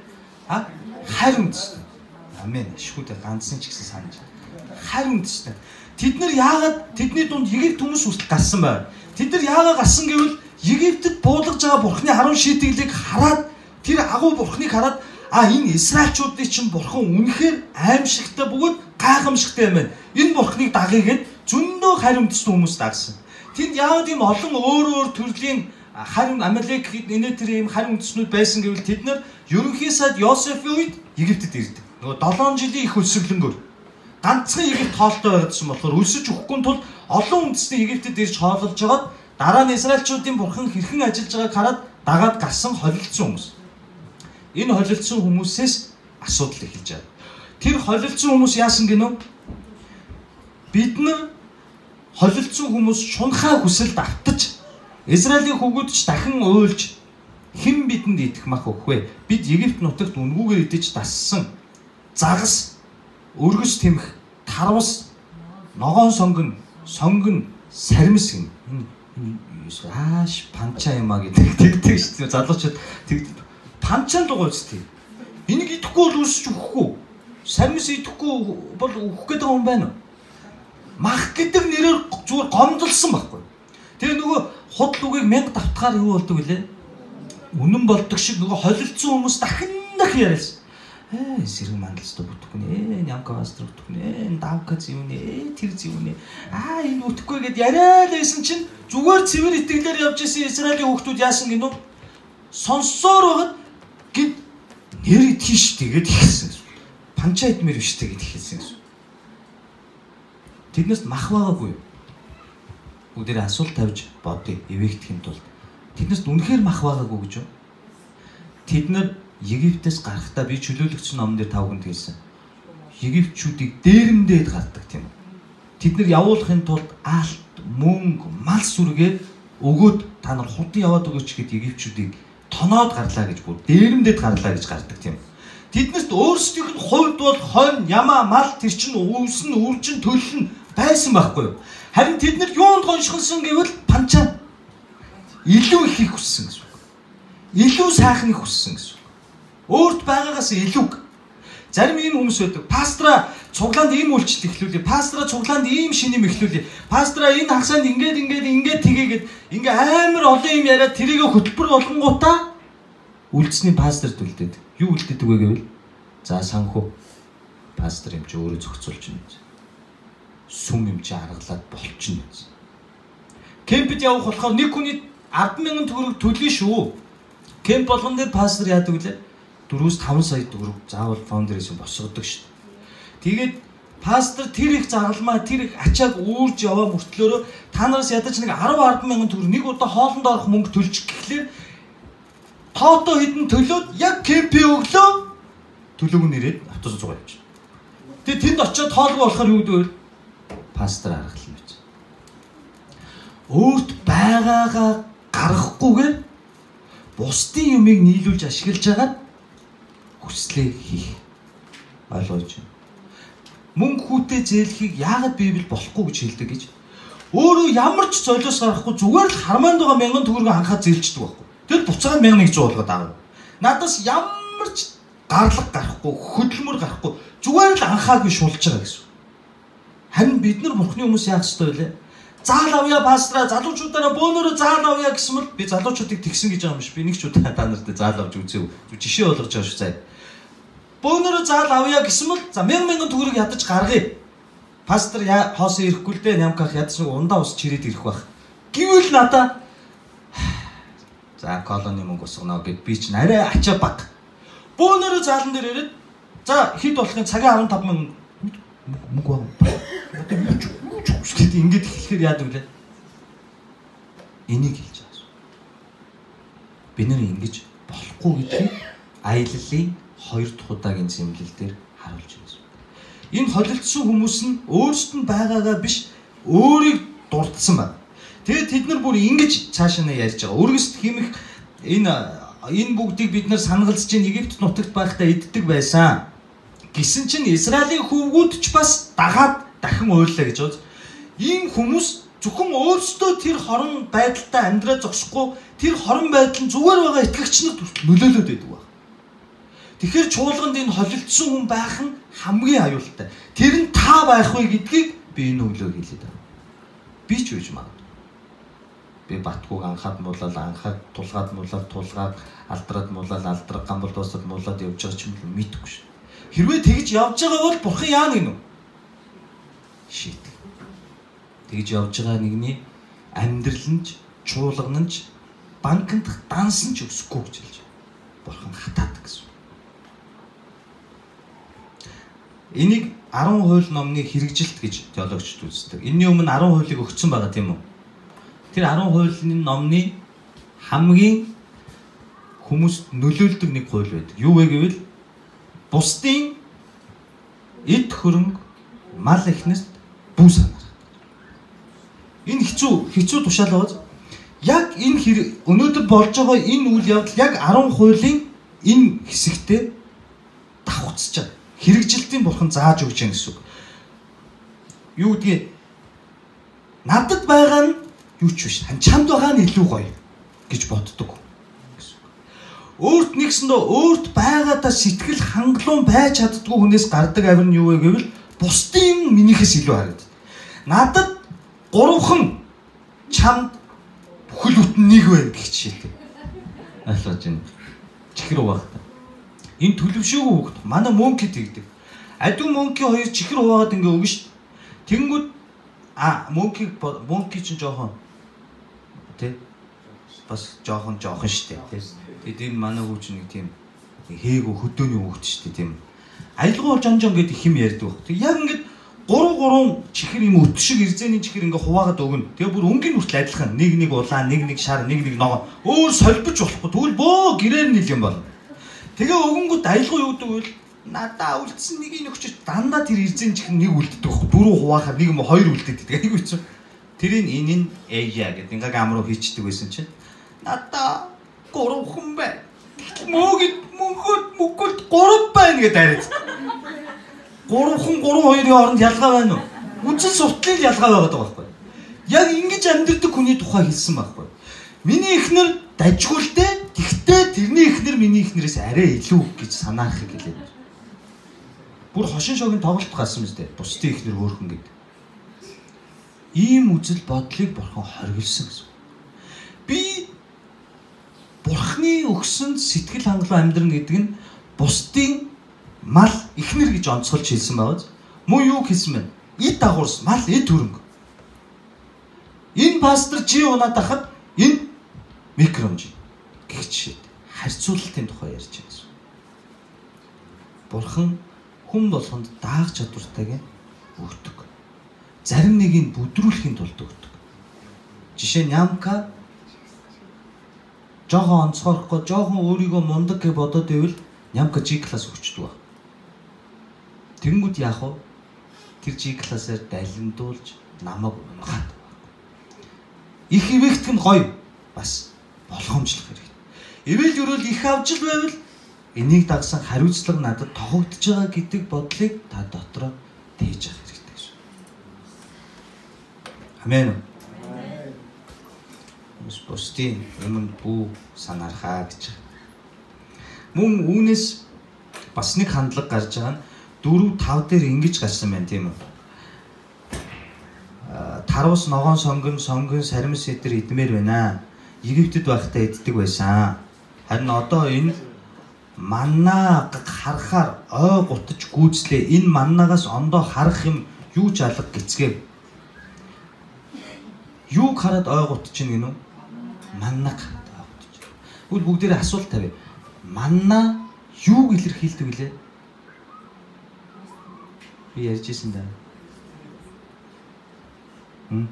А хайр үндэстэй. Амен. Шүдэ ганцсан ч гэсэн санаж. Хайр үндэстэй. Тэд нар яагаад тэдний дунд Египт хүмүүс хүртэл гарсан байв? Тэд нар яагаад гарсан гэвэл Египтэд буулгаж байгаа Бурхны харун шийтгэлийг хараад тэр агуу Бурхныг хараад а энэ Израильчуудын чинь Бурхан үнэхээр аимшигтай бөгөөд гайхамшигтай юм байна. Энэ Бурхныг дагъя гэд зөндөө хайр үндэстэй хүмүүс дагсан. Тэнд яагаад ийм олон өөр өөр төрлийн харин Амалек энэ тэр ийм харин үндэснүүд байсан гэвэл тэд нар ерөнхий сайд Йосефийн үед Египтэд ирдэг. Нөгөө долоон жилийн их өсвөлөнгөөр ганцхан Египт хоолтой байгаадсан болохоор өлсөж өгөхгүй тул олон үндэсний Египтэд ирж хоололж жагаад дараа нь Израильчуудын Бурхан хэрхэн ажиллаж байгааг хараад дагаад гарсан холилдсон хүмүүс. Энэ холилдсон хүмүүсээс асуудал эхэлж байгаа. Тэр холилдсон хүмүүс яасан гинөө? Бид нар холилдсон хүмүүс шунхаа хүсэлд автаж Израилийн хүүгүүд ч дахин уйлж хэн бидэнд идэх мах өгөх вэ? Бид Египт нутагт үнгүүгээр идэж дассан загас, өргөс тэмх, тарвас, ногоон сонгон, сонгон, сармис гин. Энэ ааш панча юм а гэдэг тэгдэг шүү дээ. Залуучууд тэгдэг. Панчаан дугуйц тийм. Энийг идэхгүй бол үсч өгөхгүй. Сармис идэхгүй бол өгөх гэдэг юм байна уу? Мах гэдэг нэрээр зүгээр гомдолсон байхгүй. Тэгээ нөгөө худал үгийг мянга давтахаар юу болдог вүлээ? Үнэн болдог шиг нөгөө холилдсон хүмүүс дахин дахин яриалсан. Ээ сэрэг мандалстай бүтэхгүй нэ, нямка пастор бүтэхгүй нэ, давка зивнэ, тэр зивнэ. Аа энэ бүтэхгүй гэд яриад байсан чинь зүгээр цэвэр итгэлээр явж исэн Израилийн хүүхдүүд яасан гинөө? Сонссоор байгаад гин нэр тийш тэгээд ихсэн. Панча идмэр биш тэгээд ихсэн. Тэднээс мах байгаагүй. Бүгдээ асуулт тавьж бодъё эвэгдэхийн тулд. Тэднээс үнэхээр мах байгаагүй гэж юу? Тэд нар Египтээс гарахдаа би чөлөөлөгч номон дээр тав хүнд хэлсэн. Египтчүүдийг дээрэмдээд гардаг тийм үү? Тэд нар явуулахын тулд аалт, мөнгө, мал сүргээ өгөөд та нар худан яваад өгөөч гэд египтчүүдийг тоноод гарлаа гэж бүр дээрэмдээд гарлаа гэж гардаг тийм үү? Тэднэрт өөрсдийнх нь хувьд бол хонь, ямаа, мал тэр чинь өвсөн, үржин, төлөн байсан байхгүй юу? Харин тэд нар юунд гоншихсан гэвэл панчаа илүү их их хүссэн гэсэн үг. Илүү сайхныг хүссэн гэсэн үг. Өөрт байгаагаас илүүг. Зарим ийм хүмүүс байдаг. Пастора цуглаанд ийм үйлчлэл эхлүүлээ. Пастора цуглаанд ийм шинэм эхлүүлээ. Пастора энэ хагасанд ингээд ингээд ингээд тэгээгээд ингээ амар олон юм яриад тэрийг хөтөлбөр болгонгуудаа үлдсэний пасторт үлдээд. Юу үлдээдэг вэ гэвэл за санхүү пастор юм чи өөрөө зохицуулж байна. Сүм юм чи аргалаад болчихно гэсэн. Кемпэд явах болохоор нэг хүний ард мянган төгрөг төлнө шүү. Кемп болгон дээр пастор яадаг вүлээ? дөрвөөс таван сая төгрөг заавал фондерээс босгодог шүү дээ. Тэгээд пастор тэр их заргалмаа тэр их ачааг үүрж яваа мөртлөөрөө та нараас ядаж нэг арав арван мянган төгрөг нэг удаа хоолнд орох мөнгө төлж гэхлээр тоото хідэн төлөөд яг кемпи өглөө төлөөг нь ирээд автобус зугаа явчих. Тэгээд тэнд очиод хоолгүй болохоор юу гэдэг вэ? Пастор аргална гэж. Өөрт байгаагаа гаргахгүйгээр бусдын юмыг нийлүүлж ашиглаж агаад хүслээ хийх. Ойлгож байна. Мөнгө хүүтэй зээлхийг яагаад Библи болохгүй гэж хэлдэг гэж. Өөрөө ямар ч золиос гарахгүй зүгээр л хармаанд байгаа мянган төгрөгөө анхаад зээлчдэг байхгүй. Тэр буцаад мянга нэг зуун болгоод аав. Надаас ямар ч гарлага гарахгүй, хөдөлмөр гарахгүй зүгээр л анхаагүй шулж байгаа гэсэн. Харин бид нар Бурхны хүмүүс яах ёстой вэ? Заал авъя пастора, залуучуудаараа бөөнөрөө заал авъя гэсэн мэл би залуучуудыг тэгсэн гэж байгаа юм биш. Би нэг ч удаа та нарт заал авч үзээв. Жишээ болгож байгаа шүү цаа. Бөөнөрөө заал авъя гэсэн мэл за мянган мянган төгрөг ядаж гаргая. Пастор яа хоосон ирэхгүй л дээ нямках ядаж нэг ундаа ус чирээд ирэх байх. Гэвэл надаа за колони мөнгө усгоно гэд би ч арай ачаа баг. Бөөнөрөө заалан дээр ирээд за хэд болохын цагийн арван тав мянган мөнгө баг. Одоо юу ч үсгээд ингэж хэлэхээр яадаг вэ? Энийг хэлж байгаа. Бид нэр ингэж болохгүй гэдгийг аяллалын хоёр дахь удаагийн зэмлэл дээр харуулж байна. Энэ холилдсон хүмүүс нь өөрсдөд нь байгаагаа биш өөрийг дурдсан байна. Тэгээд тэд нар бүр ингэж цаашаа нэ ярьж байгаа. Өргөст хэмэх энэ энэ бүгдийг бид нар санагалж чинь Египт нутагт байхдаа иддэг байсан. Гэсэн чинь Израилийн хүүгүүд ч бас дагаад дахин уйллаа гэж байна. Ийм хүмүүс зөвхөн өөрсдөө тэр хорон байдалтай амьдраа зогсохгүй тэр хорон байдал нь зүгээр байгаа итгэгч нарт нөлөөлөд байдаг баг. Тэгэхээр чуулганд энэ холилдсон хүн байх нь хамгийн аюултай. Тэр нь та байх вэ гэдгийг би энэ өглөө хэлээд байна. Би ч үгүй магадгүй. Би Батгууг анхаад муулаад анхаад тулгаад муулаад тулгаад алдраад муулаад алдраг гамбал дуусаад муулаад явж байгаа ч юм уу мэдэхгүй шүү. Хэрвээ тэгж явж байгаа бол бурхан яана гинэ үү? Шийт. Тэгж явж байгаа нэгний амьдрал нь ч чуулган нь ч банкнд дансан ч өсөхгүй гэж хэлж байна. Бурхан хатаадаг гэсэн. Энийг арван хууль номны хэрэгжилт гэж теологчид үздэг. Энийн өмнө арван хуулийг өгсөн байгаа тийм үү? Тэр арван хуулийн номны хамгийн хүмүүст нөлөөлдөг нэг хууль байдаг. Юу вэ гэвэл бусдын эд хөрөнгө, мал эхнэрт бүү санаа. Энэ хэцүү хэцүү тушаал байгаа. Яг энэ хэрэг өнөөдөр болж байгаа энэ үйл явдал яг арван хуулийн энэ хэсэгтээ давхцаж байгаа. Хэрэгжилтийн бурхан зааж өгч байгаа гэсэн үг. Юу гэдгийг надад байгаа нь юу ч биш. Чамд байгаа нь илүү гоё гэж боддог гэсэн үг. Өөрт нэгсэндээ өөрт байгаадаа сэтгэл хангалуун байж чаддгүй хүнээс гардаг авир нь юу вэ гэвэл бусдын минийхээс илүү харагдав. Надад гурван чамд бүхэл бүтэн нэг байна гэх жишээтэй. Ойлгож байна. Чихэр угаахтаа. Энэ төлөвшөөгүй хөвгт манай мөнки тэгдэг. Адуу мөнки хоёр чихэр хуваагаад ингээ өгнө шүү дээ. Тэнгүүд а мөнки мөнки чинь жоохон тий бас жоохон жоохон шүү дээ. Тэгээд энэ манай хүү чинь нэг тийм хээгүү хөдөөний хөвгт шүү дээ тийм. Аялгау жонжон гэдэг их юм ярьдаг баг. Тэг яг ингээд гурав гурван чихэр юм өт шиг ирзэний чихэр ингээ хуваагаад өгнө. Тэгээ бүр өнгийн хүртэл адилхан. Нэг нэг улаан, нэг нэг шар, нэг нэг ногоо. Өөр солбож болохгүй. Тэгвэл бөө гэрээр нийл юм байна. Тэгээ өгөнгөт аялгау юу гэдэг вэ? Надаа үлдсэн нэг ин өгч дандаа тэр ирзэн чихэр нэг үлддэг байхгүй. Дөрөв хуваахаар нэг юм хоёр үлддэг. Айгүй ч. Тэрийн энэ нь эя гэдэг ингээ гам руу хийчдэг байсан чинь надаа гурав хүн бай. Мөгөд мөнгөд мөнгөд гурав байна гэдэг арайд. Гурав хүн гурав хоёрын хооронд ялгаа байна уу? Үнцэн сутлал ялгаа байгаад байгаа байхгүй. Яг ингэж амьдрдаг хүний тухай хэлсэн байхгүй. Миний эхнэр дажгуултай. Тэгтээ тэрний эхнэр миний эхнэрээс арай илүү гэж санаахыг хэлээд. Бүр хошин шогийн тоглолт гарсан мэт. Бусдын эхнэр хөөрхөн гэдэг. Ийм үзэл бодлыг бурхан хоригдсан гэсэн. Би бурханы өгсөн сэтгэл хангалуун амьдрал гэдэг нь бусдын мал эхнэр гэж онцгойлж хэлсэн байгаа. Мөн юу хэлсэн бэ? Эд дагуурс мал эд хөрөнгө. Энэ пастор чи унаад тахад энэ микромж гихчээд харьцуулалтын тухай ярьж байгаа. Бурхан хүн болгонд даах чадвартайг өгдөг. Зарим нэгийг бүдрүүлэхийн тулд өгдөг. Жишээ нь Ямка жоохон онцгойхгүй, жоохон өөрийгөө мундаг гэж бодоод ивэл Ямка G класс өгчдөг баг. Тэнгүүд яах вэ? Тэр G классаар далимдуулж намайг унгаад. Их ивэгтгэн гоё бас болгоомжлох хэрэгтэй. Ивэл өрөөл их авч л байвал энийг дагсан хариуцлага надад тохогдож байгаа гэдэг бодлыг та дотроо тээж авах хэрэгтэй шүү. Амен. Бусдын өмнө бүү санаархаа гэж. Мөн үүнээс бас нэг хандлага гарч байгаа нь дөрөв тав дээр ингэж гарсан байна тийм үү? Тарвас ногоон сонгон сонгон саримс эдэр идмээр байна. Египтэд байхдаа иддэг байсан. Харин одоо энэ манна харахаар ой гутаж гүйцлээ. Энэ маннагаас ондоо харах юм юу ч алга гэцгээв. Юуг хараад ой гутаж чинь гинөө? Маннаг хараад ой гутаж. Тэгвэл бүгдээрээ асуулт тавь. Манна юуг илэрхийлдэг вүлээ? Би ярьжсэн даа. Хм.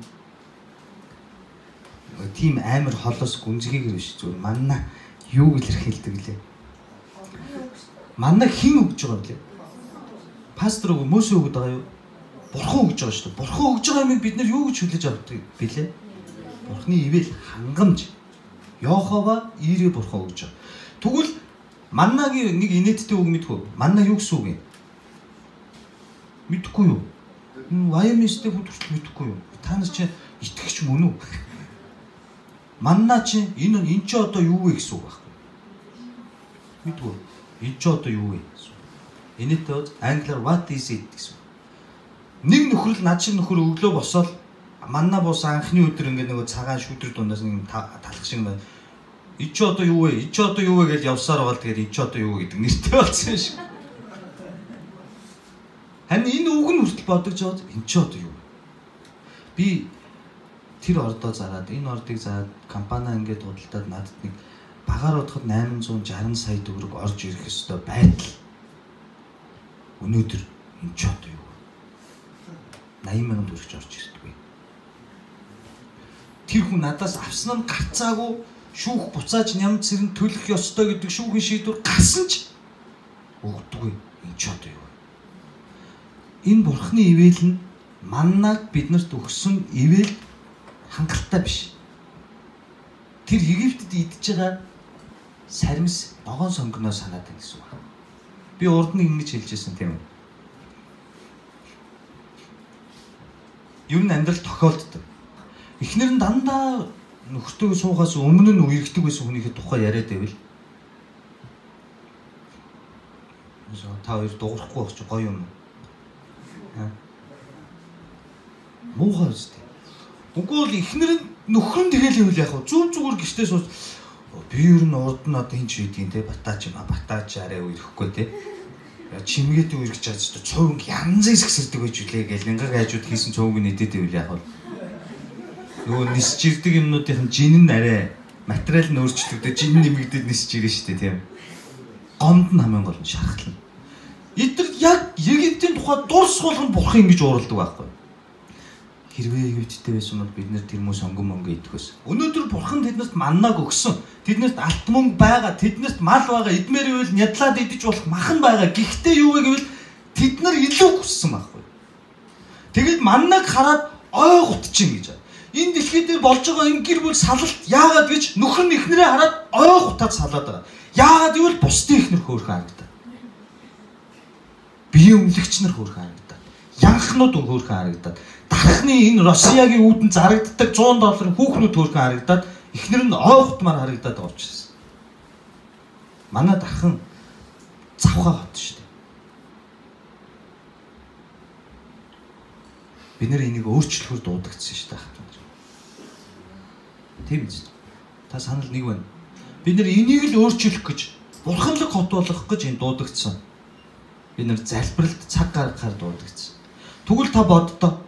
Тийм амар холоос гүнзгийгэр биш зүгээр манна юу илэрхийлдэг лээ. Манна хэн өгж байгаа вэ? Пастор өгөө мөсөө өгöd байгаа юу? Бурхан өгж байгаа шүү дээ. Бурхан өгж байгаа юмыг бид нар юу гэж хүлээж авдаг бэлээ? Бурханы ивэл хангамж. Йохова ирээ бурхан өгж байгаа. Тэгвэл маннагийн нэг инээдтэй үг мэдхүү. Манна юу гэсэн үг юм? Мэдхгүй юу? Ваймистэй хүн төрч мэдхгүй юу? Та нар чи итгэгч мөн үү? Манна чи энэ энэ чи одоо юу вэ гэсэн үг байхгүй? Мэдгүй. Энэ ч одоо юу вэ гэсэн. Энэтэй бол англиар what is it гэсэн. Нэг нөхрөл над шиг нөхөр өглөө босоод манна бус анхны өдөр ингээд нөгөө цагаан шүүтрэг дундаас нэг талах шиг байна. Энэ ч одоо юу вэ? Энэ ч одоо юу вэ гэж явсаар байгаа. Тэгэхээр энэ ч одоо юу гэдэг нэртэй болсон юм шиг. Харин энэ үг нь хүртэл бодож яваад энэ ч одоо юу вэ? Би тэр ордоо зараад энэ ордыг зараад компани ингээд худалдаад надад нэг багаар бодоход восемь шестьдесят сая төгрөг орж ирэх ёстой байтал. Өнөөдөр энэ ч одоо юу вэ? восемь мянган төгрөгч орж ирдэг. Тэр хүн надаас авсан нь гарцаагүй шүүх буцааж нямд цэрэн төлөх ёстой гэдэг шүүхийн шийдвэр гарсан ч өгдөггүй. Энэ ч одоо юу вэ? Энэ бурхны ивэл нь маннаг биднэрт өгсөн ивэл хангалттай биш. Тэр Египтэд идж байгаа сармис ногоон сонгоноо санаад байна гэсэн үг. Би урд нь ингэж хэлжсэн тийм үү? Юу н амьдрал тохиолддог. Эхнэр нь дандаа нөхөртөө суухаас өмнө нь үерхдэг байсан хүнийхээ тухай яриад байвал та хоёр дуурахгүй байх чи гоё юм. Аа. Муухай үстэй. Үгүй бол эхнэр нь нөхөр нь тэгэл байвал яг зүг зүгээр гişтэй сууж би ер нь урд нь одоо хинч үйдгийн те батаач юм батаач арай үерхэхгүй те. Чимгээд үерхэж чад ч цовг янз хэсгэрдэг байж үлээ гэж янгаар гайжууд хийсэн цовг нэдэд байвал яг нөгөө нисж ирдэг юмнуудын жин нь арай материал нь өөрчлөгдөж жин нэмэгдээд нисж ирнэ шүү дээ тийм. Гомд нь хамгийн гол нь шархлана. Эдгээр яг Египтийн тухай дурс болгон бурхан ингэж уурладаг байхгүй. Хэрвээ Египттэй байсан бол бид нэр тэрмүү сонгон мөнгө идэх байсан. Өнөөдөр бурхан тэднэрт маннаг өгсөн. Тэднэрт алт мөнгө байгаа, тэднэрт мал байгаа, идмээр ивэл нядлаад идэж болох махан байгаа. Гэхдээ юу вэ гэвэл тэд нар илүү хүссэн байхгүй. Тэгэд маннаг хараад ой гутчин гэж. Энэ дэлхий дээр болж байгаа энэ гэр бүл салалт яагаад гэж нөхөр нь эхнэрээ хараад ой гутаад салаад байгаа. Яагаад гэвэл бусдын эхнэр хөөрхөн харагдаа. Биеийн өмлөгч нар хөөрхөн харагдаа. Янхнууд хөөрхөн харагдаад. Дархны энэ Россиягийн үүдэн зарагддаг сто долларын хүүхнүүд хөөрхөн харагдаад эхнэр нь ой гутмаар харагдаад байгаа учраас. Манай дархан завхаа хот шүү дээ. Бид нэр энийг өөрчлөхөөр дуудагдсан шүү дээ. Тийм биз. Та санал нэг байна. Бид нэр энийг л өөрчлөх гэж, бурханлаг хот болгох гэж энэ дуудагдсан. Бид нэр залбиралд цаг гаргахаар дуудагдсан. Тэгвэл та боддоо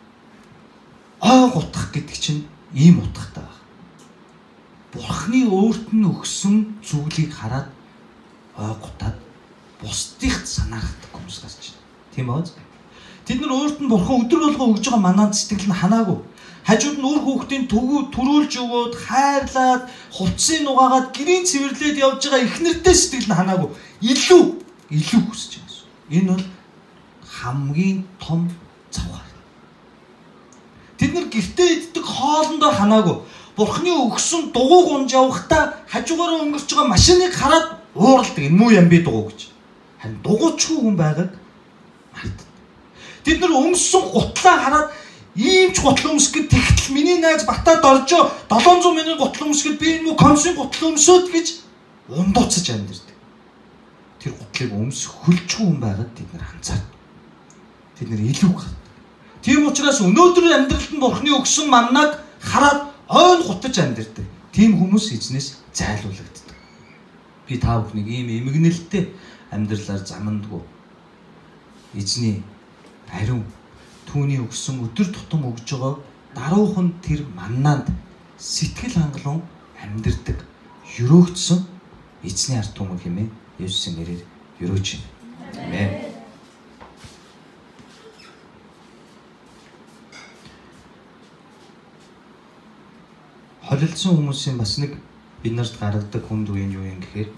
ой гутах гэдэг чинь ийм утгатай байна. Бурхны өөрт нь өгсөн зүйлийг хараад ой гутаад бусдыхт санаарахдаг хүмүүс гарч байна. Тийм үү? Тэд нар өөрт нь бурхан өдөр болгон өгж байгаа манаа сэтгэл нь ханаагүй. Хажууд нь өөр хүүхдийн төгөө төрүүлж өгөөд хайрлаад хувцсыг нугаагаад гэрийн цэвэрлээд явж байгаа эхнэртэй сэтгэл нь ханаагүй. Илүү илүү хүсэж байгаа. Энэ бол хамгийн том завхаар. Тэд нар гэртээ иддэг хоолндоо ханаагүй. Бурхны өгсөн дугуйг унж явахдаа хажуугаараа өнгөрч байгаа машиныг хараад уурладаг. Энэ муу юм би дугуй гэж. Харин дугуйчгүй хүн байгааг мартав. Тэд нар өмссөн гутлаа хараад ийм ч гутал өмсгөд тэгтэл миний найз батаад оржоо долоон зуун мянган гутал өмсгөд би энэ мө комсын гутал өмсөд гэж ундууцаж амьдэрдэг. Тэр гутлыг өмсөх хөлчгүй хүн байгаад тэд нар анзаардаг. Тэд нар илүү гардаг. Тийм учраас өнөөдөр амьдралд нь бурхны өгсөн маннаг хараад ойн гутаж амьдэрдэг. Тийм хүмүүс эзнээс зайлуулагддаг. Би та бүхнийг ийм эмгэнэлтэй амьдралаар замандгүй. Эзний ариун түүний өгсөн өдөр тутам өгж байгаа даруухан тэр маннанд сэтгэл хангалуун амьдэрдэг өрөөгдсөн эзний ард түмэн хэмээн Есүсийн нэрээр өрөөж байна. Амен. Холилдсон хүмүүсийн бас нэг биднэрт гаргадаг хүнд үе юу юм гэхээр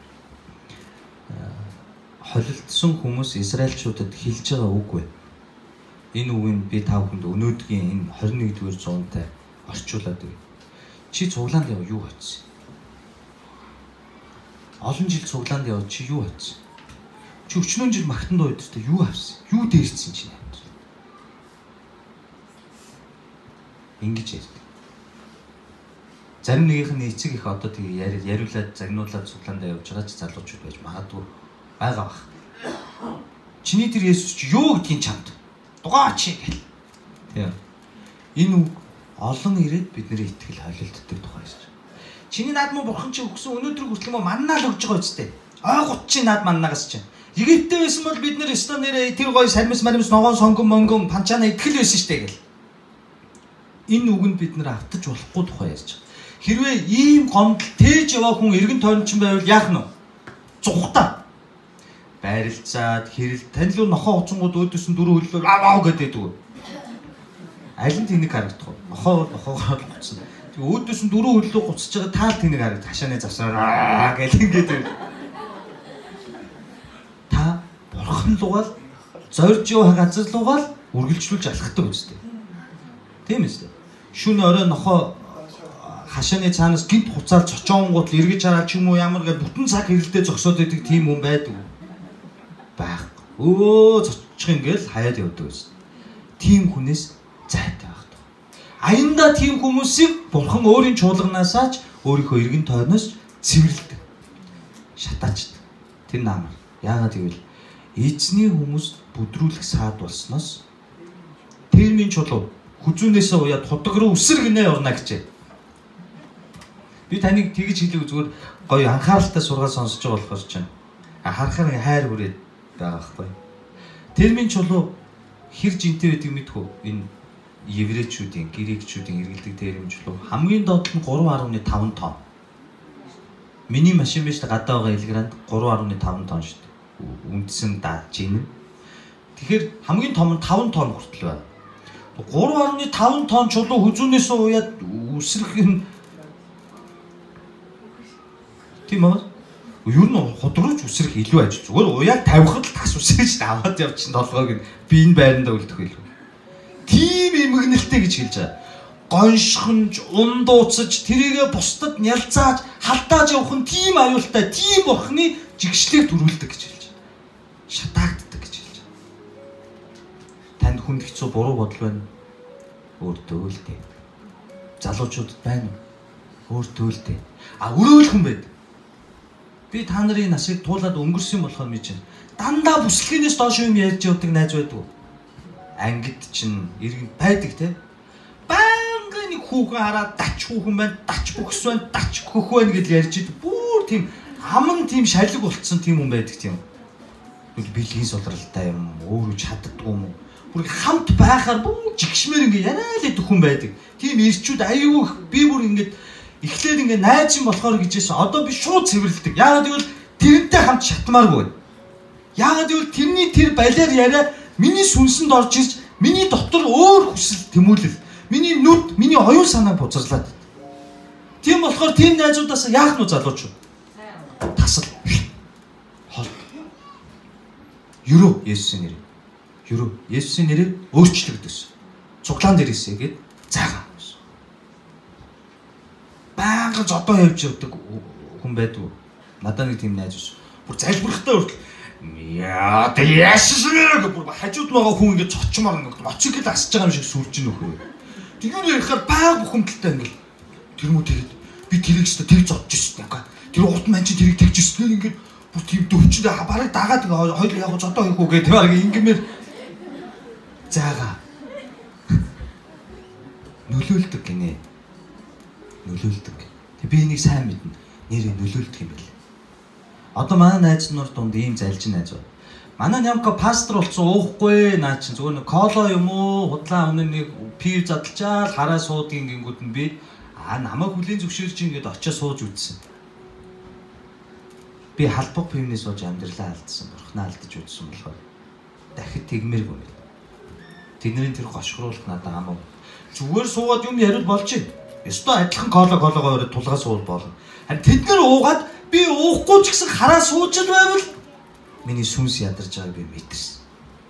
холилдсон хүмүүс Израильчуудад хэлж байгаа үг вэ. Энэ үгийг би та бүхэнд өнөөдрийн энэ двадцать нэгдүгээр зуунтай орчуулад өгье. Чи цуглаанд яв юу хийсэн? Олон жил цуглаанд явж чи юу хийсэн? Чи өчнөө жил магтанд уйдтай юу авсан? Юу дээрсэн чи нэ? Ингэж ярьдаг. Зарим нэгийнх нь эцэг их одоо тэгээ яриад яриулаад загнуулаад цуглаандаа явж байгаа ч залуучууд байж магадгүй байгаа бах. Чиний тэр Есүс чи юу гэдгийг чамд дугаач гэл. Тийм. Энэ үг олон ирээд бидний итгэл холилддог тухай шүү. Чиний наадмаа бурхан чи өгсөн өнөөдөр хүртэл мө маннаа л өгж байгаа үстэй. Ойгот чи наад маннаагаас чинь. Египттэй байсан бол бид нэр өстө нэрээ тэр гоё сармис маримс ногоон сонгон монгон панчаана итгэл байсан штэ гэл. Энэ үгэнд бид нэр автаж болохгүй тухай ярьж байгаа. Хэрвээ ийм гомдол тээж яваа хүн эргэн тойрончин байвал яах нь вэ? Зүхтаа. Байралцаад хэрэл танил нохоо уцангууд өөдөөс нь дөрөв хөллөө аваа гэдэг үү. Аль нь тэнэг харагдах вэ? Нохоо нохоогоор л гуцсан. Тэг өөдөөс нь дөрөв хөллөө гуцж байгаа таал тэнэг харагдах. Хашааны завсраа гэл ингээд. Та бурхан лугаал зорж яв газар лугаал үргэлжлүүлж алхахдаг үстэй. Тийм үстэй. Шүн орой нохоо хашааны цаанаас гинт хуцаар цочоонгууд л эргэж хараад ч юм уу ямар гэж бүтэн цаг хэрэлдээ зогсоод байдаг тийм хүн байдаг уу? Байх. Өө цочих ингээл хаяад явдаг байсан. Тийм хүнээс зайтай байх тоо. Аяндаа тийм хүмүүсийг бурхан өөрийн чуулганасаач өөрийнхөө эргэн тойрноос цэвэрлэдэг. Шатаачдаг. Тэр наамар. Яагаад гэвэл эзний хүмүүс бүдрүүлэх саад болсноос тэрмийн чулуу хүзүүнээсээ уяад худаг руу үсэр гинэ орно гэжээ. Би таныг тэгж хэлэв зүгээр гоё анхааралтай сургаал сонсож байгаа болохоор чинь харахаар хайр хүрээд байгаа байхгүй. Термин чулуу хэр жинтэй байдгийг мэдхүү. Энэ еврейчүүдийн, грекчүүдийн эргэлдэг термин чулуу хамгийн доод нь гурван гаруй таван тонн. Миний машин биш гадаа байгаа илгранд гурван гаруй таван тонн шүү дээ. Үндсэн даа жин. Тэгэхээр хамгийн том нь таван тонн хүртэл байна. гурван гаруй таван тонн чулуу хүзүүнээс уяад үсрэх нь тийм үү? Юу н худрууч үсрэх илүү ажил. Зүгээр уяаг тавихад л тас үсгэж аваад явчихсан толгойг нь би энэ байранда үлдэх илүү. Тийм эмгэнэлтэй гэж хэлж байгаа. Гоншхонж, ундууцаж, тэрийгэ бусдад нялцааж, халтааж явах нь тийм аюултай, тийм бурхны жигшлийг төрүүлдэг гэж хэлж байгаа. Шатаагддаг гэж хэлж байгаа. Танд хүнд хэцүү буруу бодол байна. Өөртөө л дээ. Залуучуудад байна уу? Өөртөө л дээ. А өрөөл хүн байд. Би та нарын насыг туулаад өнгөрсөн болохоор мэдэж байна. Дандаа бүслэгнээс доош юм ярьж явдаг найз байдаг. Ангид чинь иргэн байдаг те. Баян нэг хүүхэн хараад дач хүүхэн байна, дач бөхс байна, дач хөх байна гэж ярьж идэг. Бүр тийм аман тийм шалиг болцсон тийм хүн байдаг тийм. Бэлгийн сулралтай юм, өөрөө чаддгүй юм. Бүр хамт байхаар бүр жигшмээр ингээ яриад идэх хүн байдаг. Тийм ирчүүд аюу би бүр ингээ эхлээд ингээ найз юм болохоор гэжсэн. Одоо би шууд цэвэрлдэг. Яагаад гэвэл тэрнтэй хамт шатмааргүй. Яагаад гэвэл тэрний тэр балиар яриа миний сүнсэнд орж ирж миний дотор өөр хүсэл тэмүүлэл. Миний нүд, миний оюун санаа бузарлаад. Тийм болохоор тийм найзуудаас яах нь залууч юу? Тасал. Хол. Юруу Есүсийн нэрээр. Юруу Есүсийн нэрээр өөрчлөгдсөн. Цуглаан дээрээсээ гээд цаагаа. Баага зодоо явж явдаг хүн байдаг. Надад нэг тийм найз ус. Бүр залбирхтаа хүртэл яа тэ яшс нэрэг бүр хажууд байгаа хүн ингэ цочмоор ингэ моцикл асж байгаа юм шиг сүрж ийн нөхөр. Тэгвэл ярихаар баага бухимдалтай ингэ. Тэр мүү тэгээд би тэрийг ч тэг зодж ирсэн юм. Тэр урт маань чи тэрийг тэгж ирсэн ингэ бүр тийм дөвчөндөө бараг дагаад хоёул яг зодоо хийх үгээ тэр баг ингэмээр заага нөлөөлдөг гинэ. Нөлөөлдөг. Тэг би энийг сайн мэднэ. Нэрээ нөлөөлдөг юм байл. Одоо манай найз нар дунд ийм залж найз байна. Манай нямка пастор болсон уухгүй наа чинь зүгээр нэг коло юм уу худлаа өмнө нэг пив задлчаал хараа суудгийн гингүүд нь би аа намайг хүлийн зөвшөөрч ингээд очиж сууж үзсэн. Би халбаг пивнээс сууж амьдралаа алдсан. Бурхнаа алдаж үзсэн болохоор дахид тэгмээргүй юм. Тэдний тэр гошгруулах надад амаа. Зүгээр суугаад юм яриад болж байна. Ёстой адилхан коло кологоо өрөө тулгаа суул болно. Харин тэд нар уугаад би уухгүй ч гэсэн хараа сууж л байвал миний сүнс ядарч байгааг би мэдэрсэн.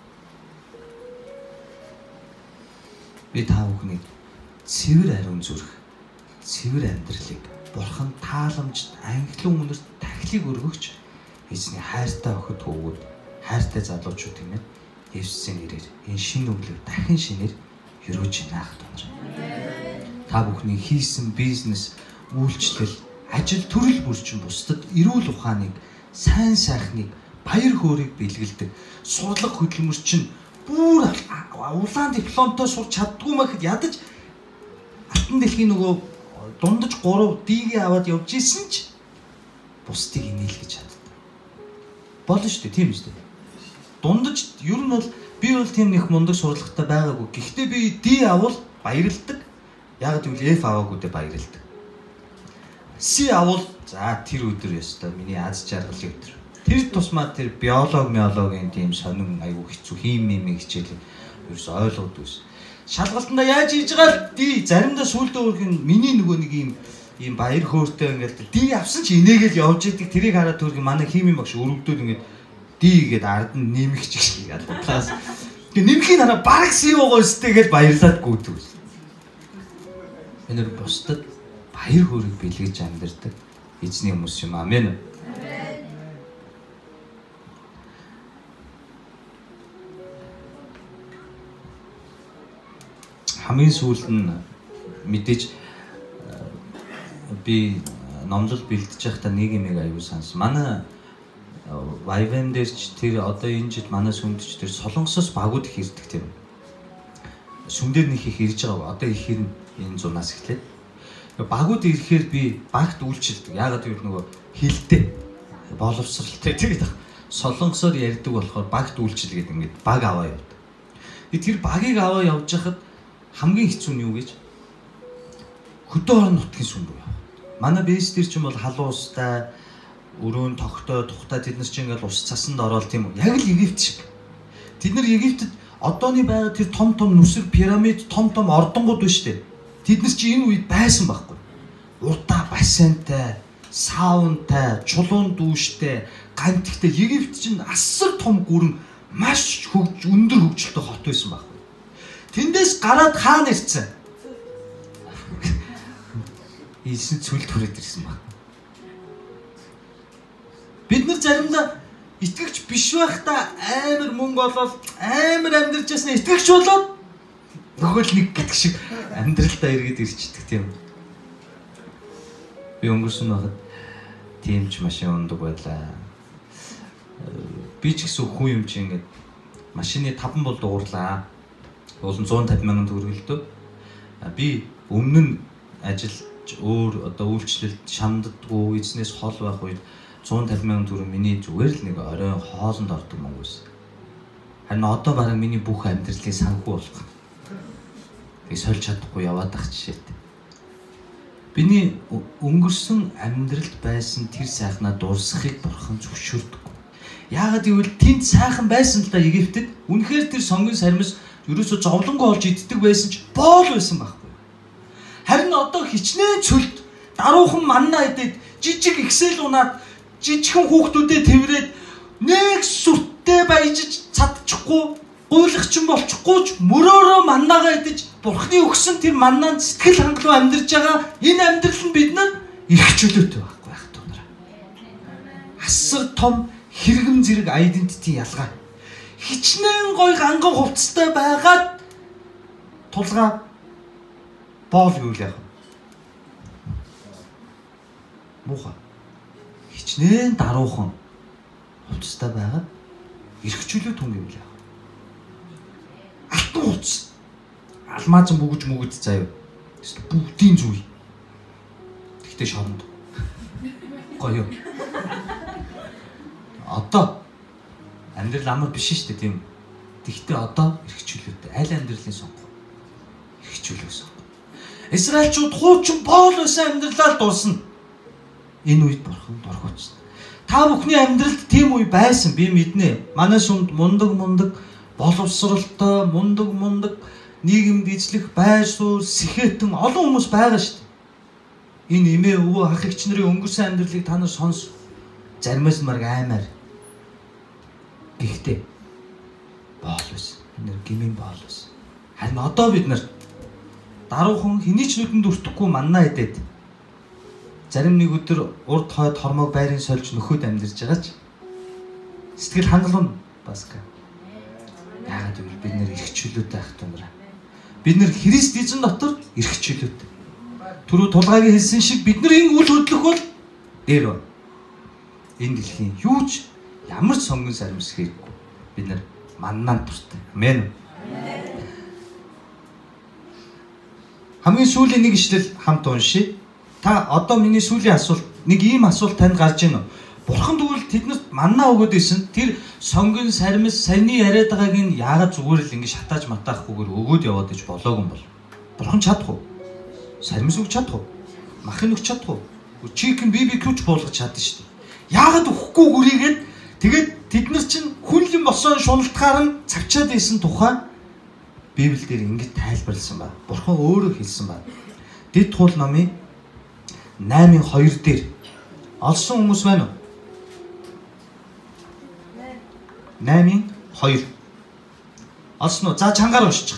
Би та бүхнийг цэвэр ариун зүрх, цэвэр амьдралыг бурхан тааламжид ангилан үнэрт тахилыг өргөгч эзний хайртай охид хөвгүүд, хайртай залуучууд гэмээр Есүсийн нэрээр энэ шинэ өглөө дахин шинээр өрөөж наах тунж. Та бүхний хийсэн бизнес үйлчлэл, ажил төрөл бүр чинь бусдад эрүүл ухааныг, сайн сайхныг, баяр хөөргийг бэлгэлдэг. Сурлага хөдөлмөр чинь бүр улаан дипломтой сурч чаддгүй мэхэд ядаж алтан дэлхийн нөгөө дундаж гурав ди-г аваад явж исэн ч бусдыг инээлгэж чаддаг. Болно шүү дээ, тийм шүү дээ. Дундаж ер нь бол би бол тийм нэг мундаг сурлагатай байгаагүй. Гэхдээ би D авал баярлдаг. Яг гэвэл F аваагүйдээ баярлдаг. C авал за тэр өдөр ёстой миний аз жаргалын өдөр. Тэр тусмаа тэр биологи, биологийн тийм сонин айгүй хэцүү хим мимиг хичээл ерөөс ойлгоод үс. Шалгалтанда яаж хийж байгаа л D заримдаа сүулдэ өөрх нь миний нөгөө нэг юм ийм баяр хөөртэй ингээл D авсан ч инээгээл явж идэг. Тэрийг хараад төрх манай химийн багш өргөдөөд ингээд D гээд ард нь нэмэгч гэж яад бодлаас. Тэгээ нэмхийн хараа бараг C байгаа өстэй гэж баярлаад гүйдэг. Энэр бусдад баяр хөөргийг бэлгэж амьдардаг эзний хүмүүс юм. Амен. Хамгийн сүүлд нь мэдээж би номлол бэлдэж байхдаа нэг юм аягүй санс. Манай Вайвен дээр ч тэр одоо энэ жил манай сүмдч тэр солонгосоос багууд их ирдэг тийм. Сүмдэр нэг их ирж байгаа. Одоо их ирнэ энэ зунаас эхлээд. Багууд ирэхээр би багт үйлчилдэг. Яагаад гэвэл нөгөө хилтэй боловсралтай тэгээд солонгосоор ярьдаг болохоор багт үйлчилгээд ингээд баг аваа явдаг. Тэр багийг аваа явж хахад хамгийн хэцүү нь юу гэж хөдөө орон нутгийн сүм рүү яв. Манай бэйс дээр ч юм бол халуун устай өрөөнд тогтоо тухтай тэд нар чинь ингээл ус цасанд ороод тийм үү. Яг л Египт шиг. Тэд нар Египтэд одооний байгаа тэр том том нүсэр пирамид том том ордонгууд биш үү? Тэд нар чи энэ үед байсан байхгүй. Уртаа бассейнтай, саунтай, чулуун дүүштэй, гантигтай Египт чинь асар том гүрэн маш хөгж өндөр хөгжилтэй хот байсан байхгүй. Тэндээс гараад хаана ирсэн? Ийсэн цүл түрээд ирсэн баг. Бид нар заримдаа итгэгч биш байхдаа амар мөнгө олоод амар амьдарч ясна итгэгч болоод нөгөө л нэг гэдэг шиг амьдралдаа эргээд ирчдэг тийм. Би өнгөрсөн байхад тийм ч машин ундаг байлаа. Би ч гэсэн хүн юм чи ингээд машины таван бол дуурлаа. Уул нь зуун тавин мянган төгрөг л дөө. Би өмнө нь ажиллаж өөр одоо үйлчлэлд шамддаггүй эзнээс хол байх үед зуун тавин мянган төгрөг миний зүгээр л нэг оройн хоолнд ордог мөнгө байсан. Харин одоо бараг миний бүх амьдралын санхүү болох. Би сольж чадахгүй яваад ах жишээтэй. Биний өнгөрсөн амьдралд байсан тэр сайхнаа дурсахыг бурхан зөвшөөрдөг. Яагаад гэвэл тэнд сайхан байсан л да Египтэд. Үнэхээр тэр сонгон сармис ерөөсө зовлонгүй олж иддэг байсан ч боол байсан байхгүй. Харин одоо хичнээн цөлд даруухан манна идээд жижиг ихсэл унаад жижигхэн хүүхдүүдэд тэрврээд нэг сүрттэй баяжиж чадчихгүй гуйлахчин болчихгүй ч мөрөөрөө маннагаа идэж бурхны өгсөн тэр маннаанд сэтгэл хангалуун амьдарч байгаа энэ амьдрал нь бид нар эрх чөлөөтэй байхгүй ах дүү нараа. Асар том хэрэгэн зэрэг айдентити ялгаа. Хичнээн гоё ганган хувцастай байгаад тулгаа боол юу л яах вэ? Муухай. Хичнээн даруухан хувцастай байгаад эрх чөлөө түн юм л яах вэ? Алтан хувцас. Алмаазан бүгж мүгд заяа. Бүгдийн зүй. Тэгтээ шоронд. Гоё. Одоо амьдрал амар биш шүү дээ тийм. Тэгтээ одоо эрх чөлөөтэй аль амьдралын сонгох. Эрх чөлөө сонгох. Израильчууд хуучин боол байсан амьдралаар дуусна. Энэ үед бурхан дургуутсан. Та бүхний амьдралд тийм үе байсан би мэднэ. Манай сүмд мундаг мундаг боловсралтай мундаг мундаг нийгэмд эзлэх байр суурь сэхэтэн олон хүмүүс байгаа шүү дээ. Энэ эмээ өвөө ах эгч нарын өнгөрсөн амьдралыг та нар сонс. Заримаас нь марг аймаар. Гэхдээ боол байсан. Бид нэр гмийн боол байсан. Харин одоо бид нар даруухан хэний ч нүдэнд өртөхгүй манна идээд зарим нэг өдөр урд хойд хормог байрын сольж нөхөд амьдарч байгаа ч сэтгэл хангалуун баска. Яагаад гэвэл бид нэр эрх чөлөөтэй ах дүүнараа. Бид нэр Христ эзэн дотор эрх чөлөөтэй. түрүү тулгаагийн хэлсэн шиг бидний үл хөдлөх бол дээр байна. Энэ дэлхийн юу ч ямар ч сонгон саримс хэрэггүй. Бид нар маннаа туртай. Амен. Хамгийн сүүлийн нэг ишлэл хамт уншия. Та одоо миний сүүлийн асуулт нэг ийм асуулт танд гарч ийн үү? Бурхан тэгвэл тэднэрт маннаа өгөөд исэн. Тэр сонгон саримс саяны яриад байгааг нь яагаад зүгээр л ингэ шатааж матаахгүйгээр өгөөд яваад иж болоогүй юм бол? Бурхан чадах уу? Саримс өгч чадах уу? Махын өгч чадах уу? Чикен би би күүч болгож чадна шүү дээ. Яагаад өгөхгүй гүрийгээд тэгээд тэд нар чинь хүнлэн болсон шуналтгаар нь цавчаад исэн тухай Библиэлд ингэж тайлбарласан байна. Бурхан өөрөө хэлсэн байна. Дэд тул номын наймын хоёр дээр олсон хүмүүс байна уу? наймын хоёр. Олсон уу? За чангаар уншиж.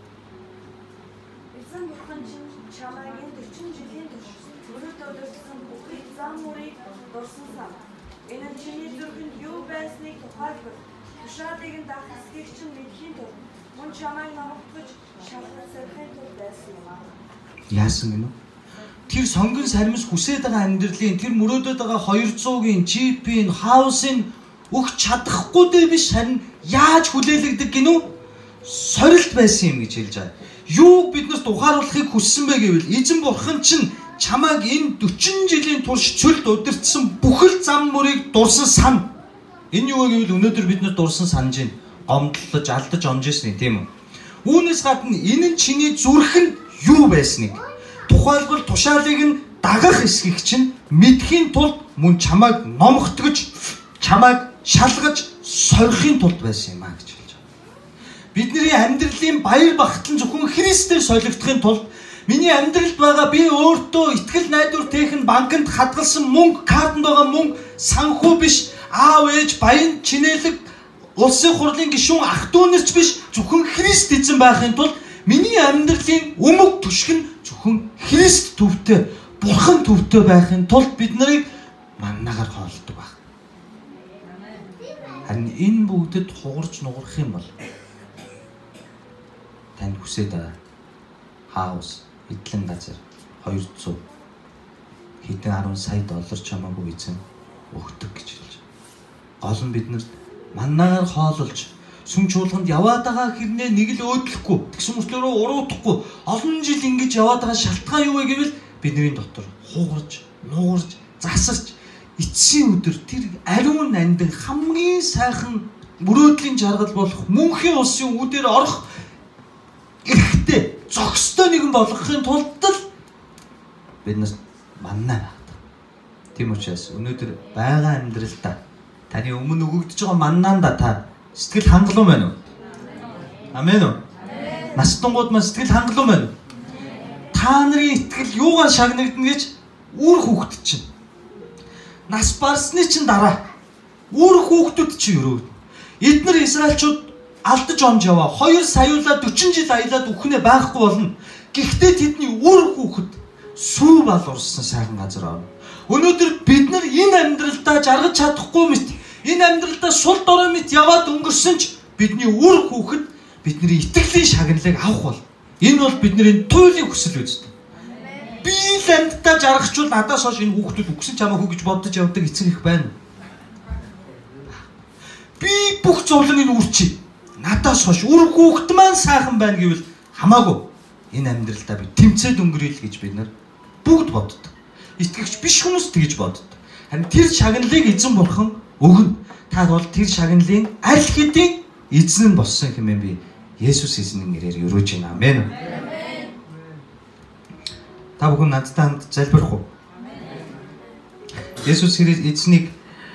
Эзэн бурхан чамайг дөрвөн жилийн турш зүрхд өдөрсөн бүхий зам мөрийг дурсан сан. Энэ нь чиний зүрхэнд юу байсныг тухайлбал тушаалыг нь дах эсхийг чинь мэдхийн тулд мөн чамайг намагдаж шалгах сэрхэн тул байсан юм аа. Яасан гинэ? Тэр сонгон саримс хүсээд байгаа амьдралын тэр мөрөөдөд байгаа хоёр зуугийн джипийн хаусын өгч чадахгүй дээ биш харин яаж хүлээлгдэг гинүү? Сорилт байсан юм гэж хэлж байгаа. Юу биднэрт ухааруулахыг хүссэн бэ гэвэл эзэн бурхан чинь чамайг энэ дөрвөн жилийн турш цөлд удирдсан бүхэл зам мөрийг дурсан сан. Энэ юу вэ гэвэл өнөөдөр бид нар дурсан санаж байна. Гомдлож, алдаж онжсэн юм тийм үү? Үүнээс гадна энэ нь чиний зүрхэнд юу байсныг тухайлбал тушаалыг нь дагах эсхийг чинь мэдхийн тулд мөн чамайг номхотгож, чамайг шалгаж сорихын тулд байсан юм а гэж хэлж байна. Бидний амьдралын баяр багтлан зөвхөн Христээр солигдохын тулд миний амьдралд байгаа би өөртөө итгэл найдвар техник банкнд хадгалсан мөнгө, картанд байгаа мөнгө санхүү биш, аав ээж, баян чинэлэг, улсын хурлын гишүүн ах дүү нарч биш, зөвхөн Христ эзэн байхын тулд миний амьдралын өмг түшиг нь зөвхөн Христ төвтэй, Бурхан төвтэй байхын тулд бид нарыг маннаагаар хоолдог баг. Харин энэ бүгдэд хугарч нугарах юм бол танд хүсээд байгаа хаус, эдлэн газар хоёр зуун хэдэн арван сая доллар чамаагүй эзэн өгдөг гэж хэлж байна. Гол нь биднэрт маннаагаар хоололж сүм чуулганд яваад байгаа хэрнээ нэг л өөдлөхгүй, тэгсэн мөртлөөрөө уруутахгүй олон жил ингэж яваад байгаа шалтгаан юу вэ гэвэл бидний дотор хугарч, нугарч, засарч эцсийн өдөр тэр ариун нандин хамгийн сайхан мөрөөдлийн жаргал болох мөнхийн улсын үдээр орох эрэхтэй зохистой нэгэн болгохын тулд л бид нар маннаа багтдаг. Тийм учраас өнөөдөр байгаа амьдралдаа таны өмнө өгөгдөж байгаа маннаанда та сэтгэл хангалуун байна уу? Амен уу? Настунгууд маань сэтгэл хангалуун байна уу? Та нарын итгэл юугаар шагнагдана гэж үр хүүхэд чинь. Нас барсны чинь дараа үр хүүхдүүд чинь өрөө. Эдгээр Израильчууд алдаж онж яваа. Хоёр саяулаа дөрвөн жил аялаад үхнээ байхгүй болно. Гэхдээ тэдний үр хүүхэд сүү бал урсан сайхан газар авна. Өнөөдөр бид нар энэ амьдралдаа жаргаж чадахгүй мэт, энэ амьдралдаа сул дорой мэт яваад өнгөрсөн ч бидний үр хүүхэд бидний итгэлийн шагналыг авах бол энэ бол бидний туйлын хүсэл үстэй. Би л амьдтаа жаргахчул надаас хойш энэ хүүхдүүд үгсэн чамаагүй гэж бодож явдаг эцэг их байна. Би бүх зовлоныг үрчий. Надаас хойш үр хүүхэд маань сайхан байна гэвэл хамаагүй энэ амьдралдаа би тэмцээд өнгөрөөл гэж бид нар бүгд боддог. Итгэгч биш хүмүүс тэгж боддог. Харин тэр шагналыг эзэн бурхан өгнө. Та бол тэр шагналын аль хэдийн эзэн нь болсон хэмээн би Есүс эзний нэрээр өрөөж байна. Амен. Та бүхэн надтай хамт залбирах уу? Есүс эзнийг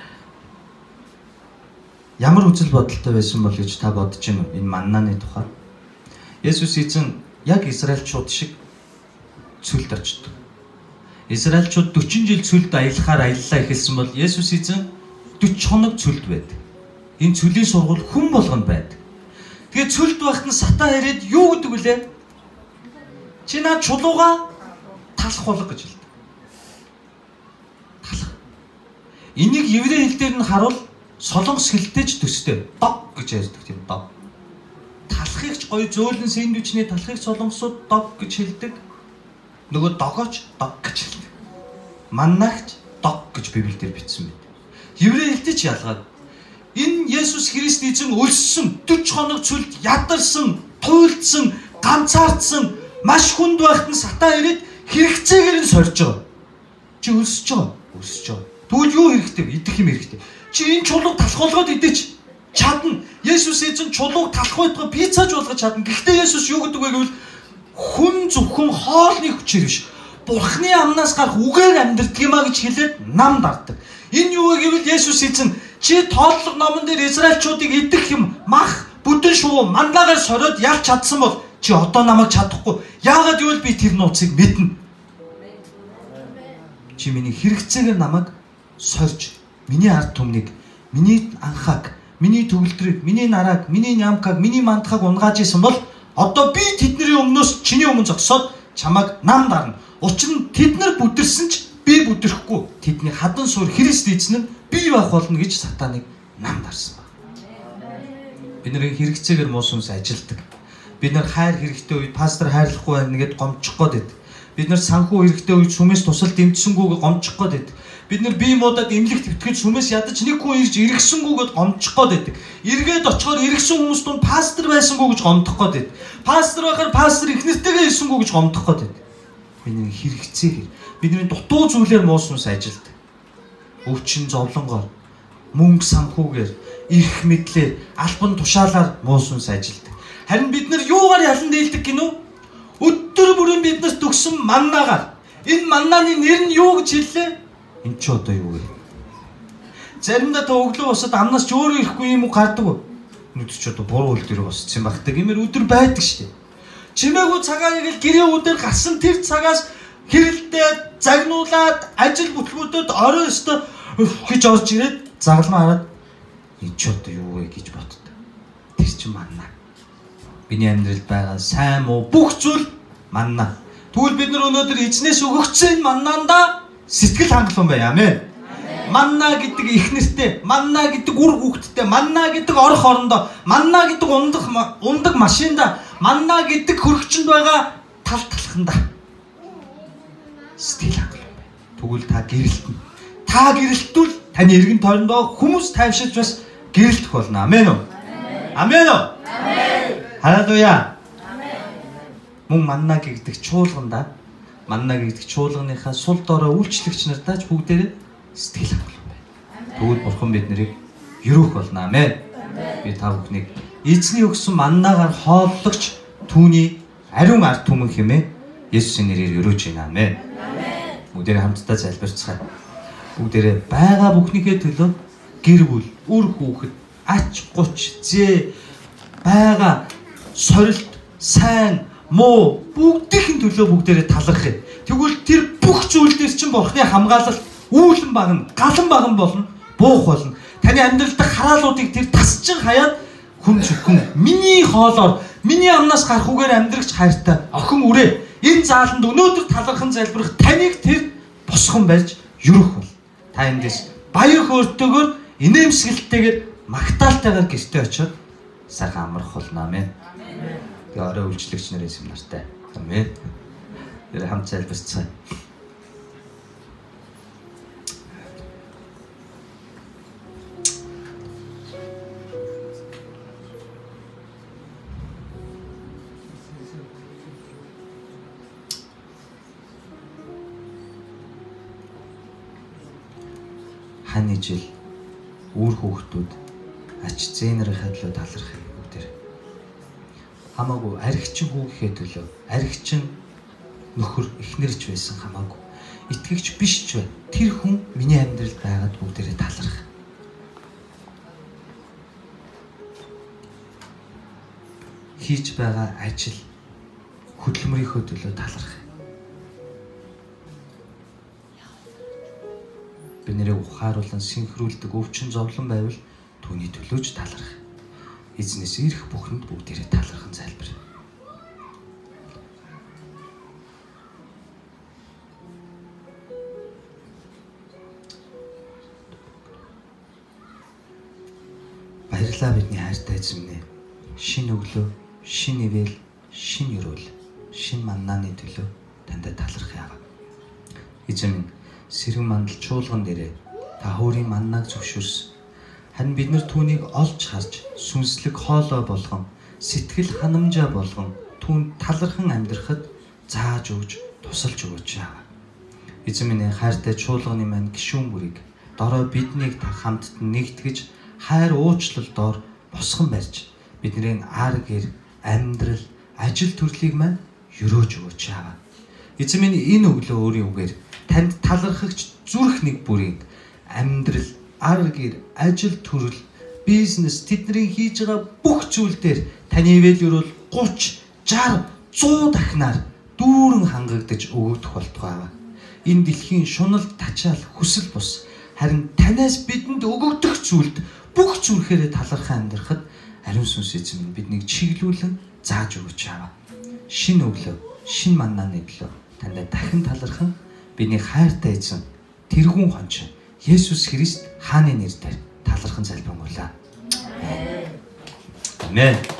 ямар үзэл бодолтой байсан бол гэж та бодож байна уу? Энэ маннаны тухай. Есүс эзэн яг Израильчууд шиг цүлд орчдөг. Израильчууд дөрвөн жил цүлд аялахаар аяллаа эхэлсэн бол Есүс эзэн дөрвөн хоног цүлд байдаг. Энэ цүлийн сургууль хүн болгонд байдаг. Тэгээ цүлд байхад нь сатан ирээд юу гэдэг вүлээ? Чи наа чулууга талах болго гэж хэлдэг. Талах. Энийг еврей хэл дээр нь харуул солонгос хэлтэй ч төстэй. Дог гэж ярьдаг тийм дог. Талахыг ч гоё зөөлөн сэндвичний талахыг солонгосууд дог гэж хэлдэг. Нөгөө догооч дог гэж хэлдэг. Маннагч дог гэж Библиэлд бичсэн байна. Еврей хэлтэй ч ялгаад энэ Есүс Христ эзэн өлссөн, дөрвөн хоног цүлд ядарсан, туйлдсан, ганцаардсан, маш хүнд байхад нь сатан ирээд хэрэгцээгээр нь сорж байгаа. Чи өлсөж байгаа, өлсөж байгаа. Тэгвэл юу хэрэгтэй? Идэх юм хэрэгтэй. Чи энэ чулууг талхуулгаад идэж чадна. Есүс эзэн чулууг талхуулдаг пиццаж болгож чадна. Гэхдээ Есүс юу гэдэг вэ гэвэл хүн зөвхөн хоолны хүчээр биш, Бурхны амнаас гарах үгээр амьдрдаг юмаа гэж хэлээд нам дарддаг. Энэ юу вэ гэвэл Есүс эзэн чи тооллого номон дээр Израильчуудыг идэх юм мах, бүдэн шувуу манлагаар сориод ялч чадсан бол чи одоо намайг чадахгүй. Яагаад гэвэл би тэр нууцыг мэднэ. Чи миний хэрэгцээгээр намайг сорж, миний ард түмнийг, миний анхааг, миний төгөлдрийг, миний нарааг, миний нямкаг, миний мандахаг унгааж исэн бол одоо би тэдний өмнөөс чиний өмнө зогсоод чамайг нам дарна. Учир нь тэд нар бүдэрсэн ч би бүдрэхгүй. Тэдний хадан суурь Христ эзэн нь бий байх болно гэж сатаныг нам дарсан байна. Бид нарын хэрэгцээгээр муу сүнс ажилдаг. Бид нар хайр хэрэгтэй үед пастор хайрлахгүй байна гэд гомчих гээд байд. Бид нар санхүү хэрэгтэй үед сүмээс тусал дэмжсэнгүүгээ гомчих гээд байд. Бид нар бие муудаад эмнэлэг твтгэж сүмээс ядаж нэг хүн ирж ирэхсэнгүүгээд гомчих гээд байдаг. Эргээд очихоор ирэхсэн хүмүүс дунд пастор байсангүй гэж гомдох гээд байд. Пастор байхаар пастор их нэртэйгээ ирсэнгүй гэж гомдох гээд байд. Бидний хэрэгцээгээр, бидний дутуу зүйлээр муу сүнс ажилдаг. Өвчин зовлонгоор, мөнгө санхүүгээр, эрх мэдлээр, албан тушаалаар муу сүнс ажилдаг. Харин бид нар юугаар ялан дийлдэг гинөө? Өдөр бүрэн биднэрт төгсөн маннагаар. Энэ маннаны нэр нь юу гэж хэллээ? Энд ч одоо юу вэ? Заримдаа та өглөө босоод амнаас ч өөрөө ирэхгүй юм уу гардаг уу? Нүд ч одоо буруу үйл дээр босчихсан багтаа гэмээр өдөр байдаг штеп. Чимээгүй цагаа яг л гэрээ үүдээр гарсан тэр цагаас хэрэлдээд, загнуулаад, ажил бүтлгүүдэд орой өстө гэж орж ирээд загалмаа хараад энэ ч одоо юу вэ гэж боддог. Тэр чинь манна. Биний амьдралд байгаа сайн муу бүх зүйл манна. Тэгвэл бид нар өнөөдөр эзнээс өгөгдсөн маннанда сэтгэл хангалуун бай. Амен. Манна гэдэг их нэртэй, манна гэдэг үр хүүхэдтэй, манна гэдэг орох орондоо, манна гэдэг ундаг ундаг машинда, манна гэдэг хөргөчөнд байгаа тал талханда сэтгэл хангалуун бай. Тэгвэл та гэрэлтэн. Та гэрэлтвэл таны эргэн тойрондоо хүмүүс тайвширч бас гэрэлтэх болно. Амен уу? Амен уу? Амен. Халелуя. Амен. Мөн манна гэдэг чуулганда, манна гэдэг чуулганыхаа сул дорой үйлчлэгч нартаач бүгдээрээ сэтгэл хангалуун байна. Тэгвэл Бурхан бид нарыг өрөөх болно. Амен. Би та бүхнийг эзний өгсөн маннагаар хооллогч түүний ариун ард түмэн хэмээн Есүсийн нэрээр өрөөж байна. Амен. Бүгдээрээ хамтдаа залбирцгаая. Бүгдээрээ байгаа бүхнийхээ төлөө гэр бүл, үр хүүхэд, ач гуч, зээ, байгаа сорилт, сайн, муу бүгдийн төлөө бүгдээрээ талархъя. Тэгвэл тэр бүх зүйл дээр чинь Бурхны хамгаалалт үүлэн багна, галан баган болно, буух болно. Таны амьдрал дахь хараалуудыг тэр тасчин хаяад хүн зөвхөн миний хоолоор, миний амнаас гарах үгээр амьдрагч хайртай охин үрээ. Энэ зааланд өнөөдөр талархан залбирах таныг тэр босгон барьж өрөх бол. Та эндээс баяр хөөртэйгээр, инээмсэгэлтэйгээр, магтаалтайгаар гэртээ очиод сайхан амрах болно. Амен. Тэгээ орой үйлчлэгч нарын семинартай. Амен. Тэр хамт залбирцгаая. Ханы жил үр хүүхдүүд ач зээ нарынхаа төлөө талархъя бүгдээр. Хамаагүй аригчин хүүхийнхээ төлөө, аригчин нөхөр эхнэрч байсан хамаагүй. Итгэгч биш ч бай. Тэр хүн миний амьдралд байгаад бүгдээрээ талархъя. Хийж байгаа ажил хөдөлмөрийнхөө төлөө талархъя. Би нэрийг ухааруулан синхруулдаг өвчин зовлон байвал түүний төлөөж талархъя. Эзнээс ирэх бүхэнд бүгдээрээ талархан залбир. Баярлалаа бидний хайртай эзэн минь. Шинэ өглөө, шинэ ивэл, шинэ өрөөл, шинэ маннааны төлөө таньд талархах яагаад. Эзэн минь сэрэг мандал чуулган дээрээ та өөрийн маннаг зөвшөөрсөн. Харин бид нар түүнийг олж харж сүнслэг хоолой болгон сэтгэл ханамжаа болгон түүнд талархан амьдрахад зааж өгч тусалж өгөөч яагаад. Эзэн минь хайртай чуулганы маань гишүүн бүрийг дорой биднийг та хамтд нэгтгэж хайр уучлал доор босгон барьж бидний ар гэр амьдрал ажил төрлийг маань өрөөж өгөөч яагаад. Эзэн минь энэ өглөө өөрийн үгээр танд талархагч зүрх нэг бүрийн амьдрал ар гэр ажил төрөл бизнес тэдний хийж байгаа бүх зүйл дээр таны ивэлэр бол гуч шарп зуун дахинаар дүүрэн хангагдаж өгөгдөх болтугай. Энэ дэлхийн шунал тачаал хүсэл бус харин танаас бидэнд өгөгдөх зүйлд бүх зүрхээрээ талархан амьдрахад ариун сүнс эзэн биднийг чиглүүлэн зааж өгөөч яава. Шинэ өглөө, шинэ маннааны өглөө танд дахин талархан бидний хайртай эзэн тэргүүн хонч Есүс Христ хааны нэрээр талархан залбирanгуйлаа. Амен.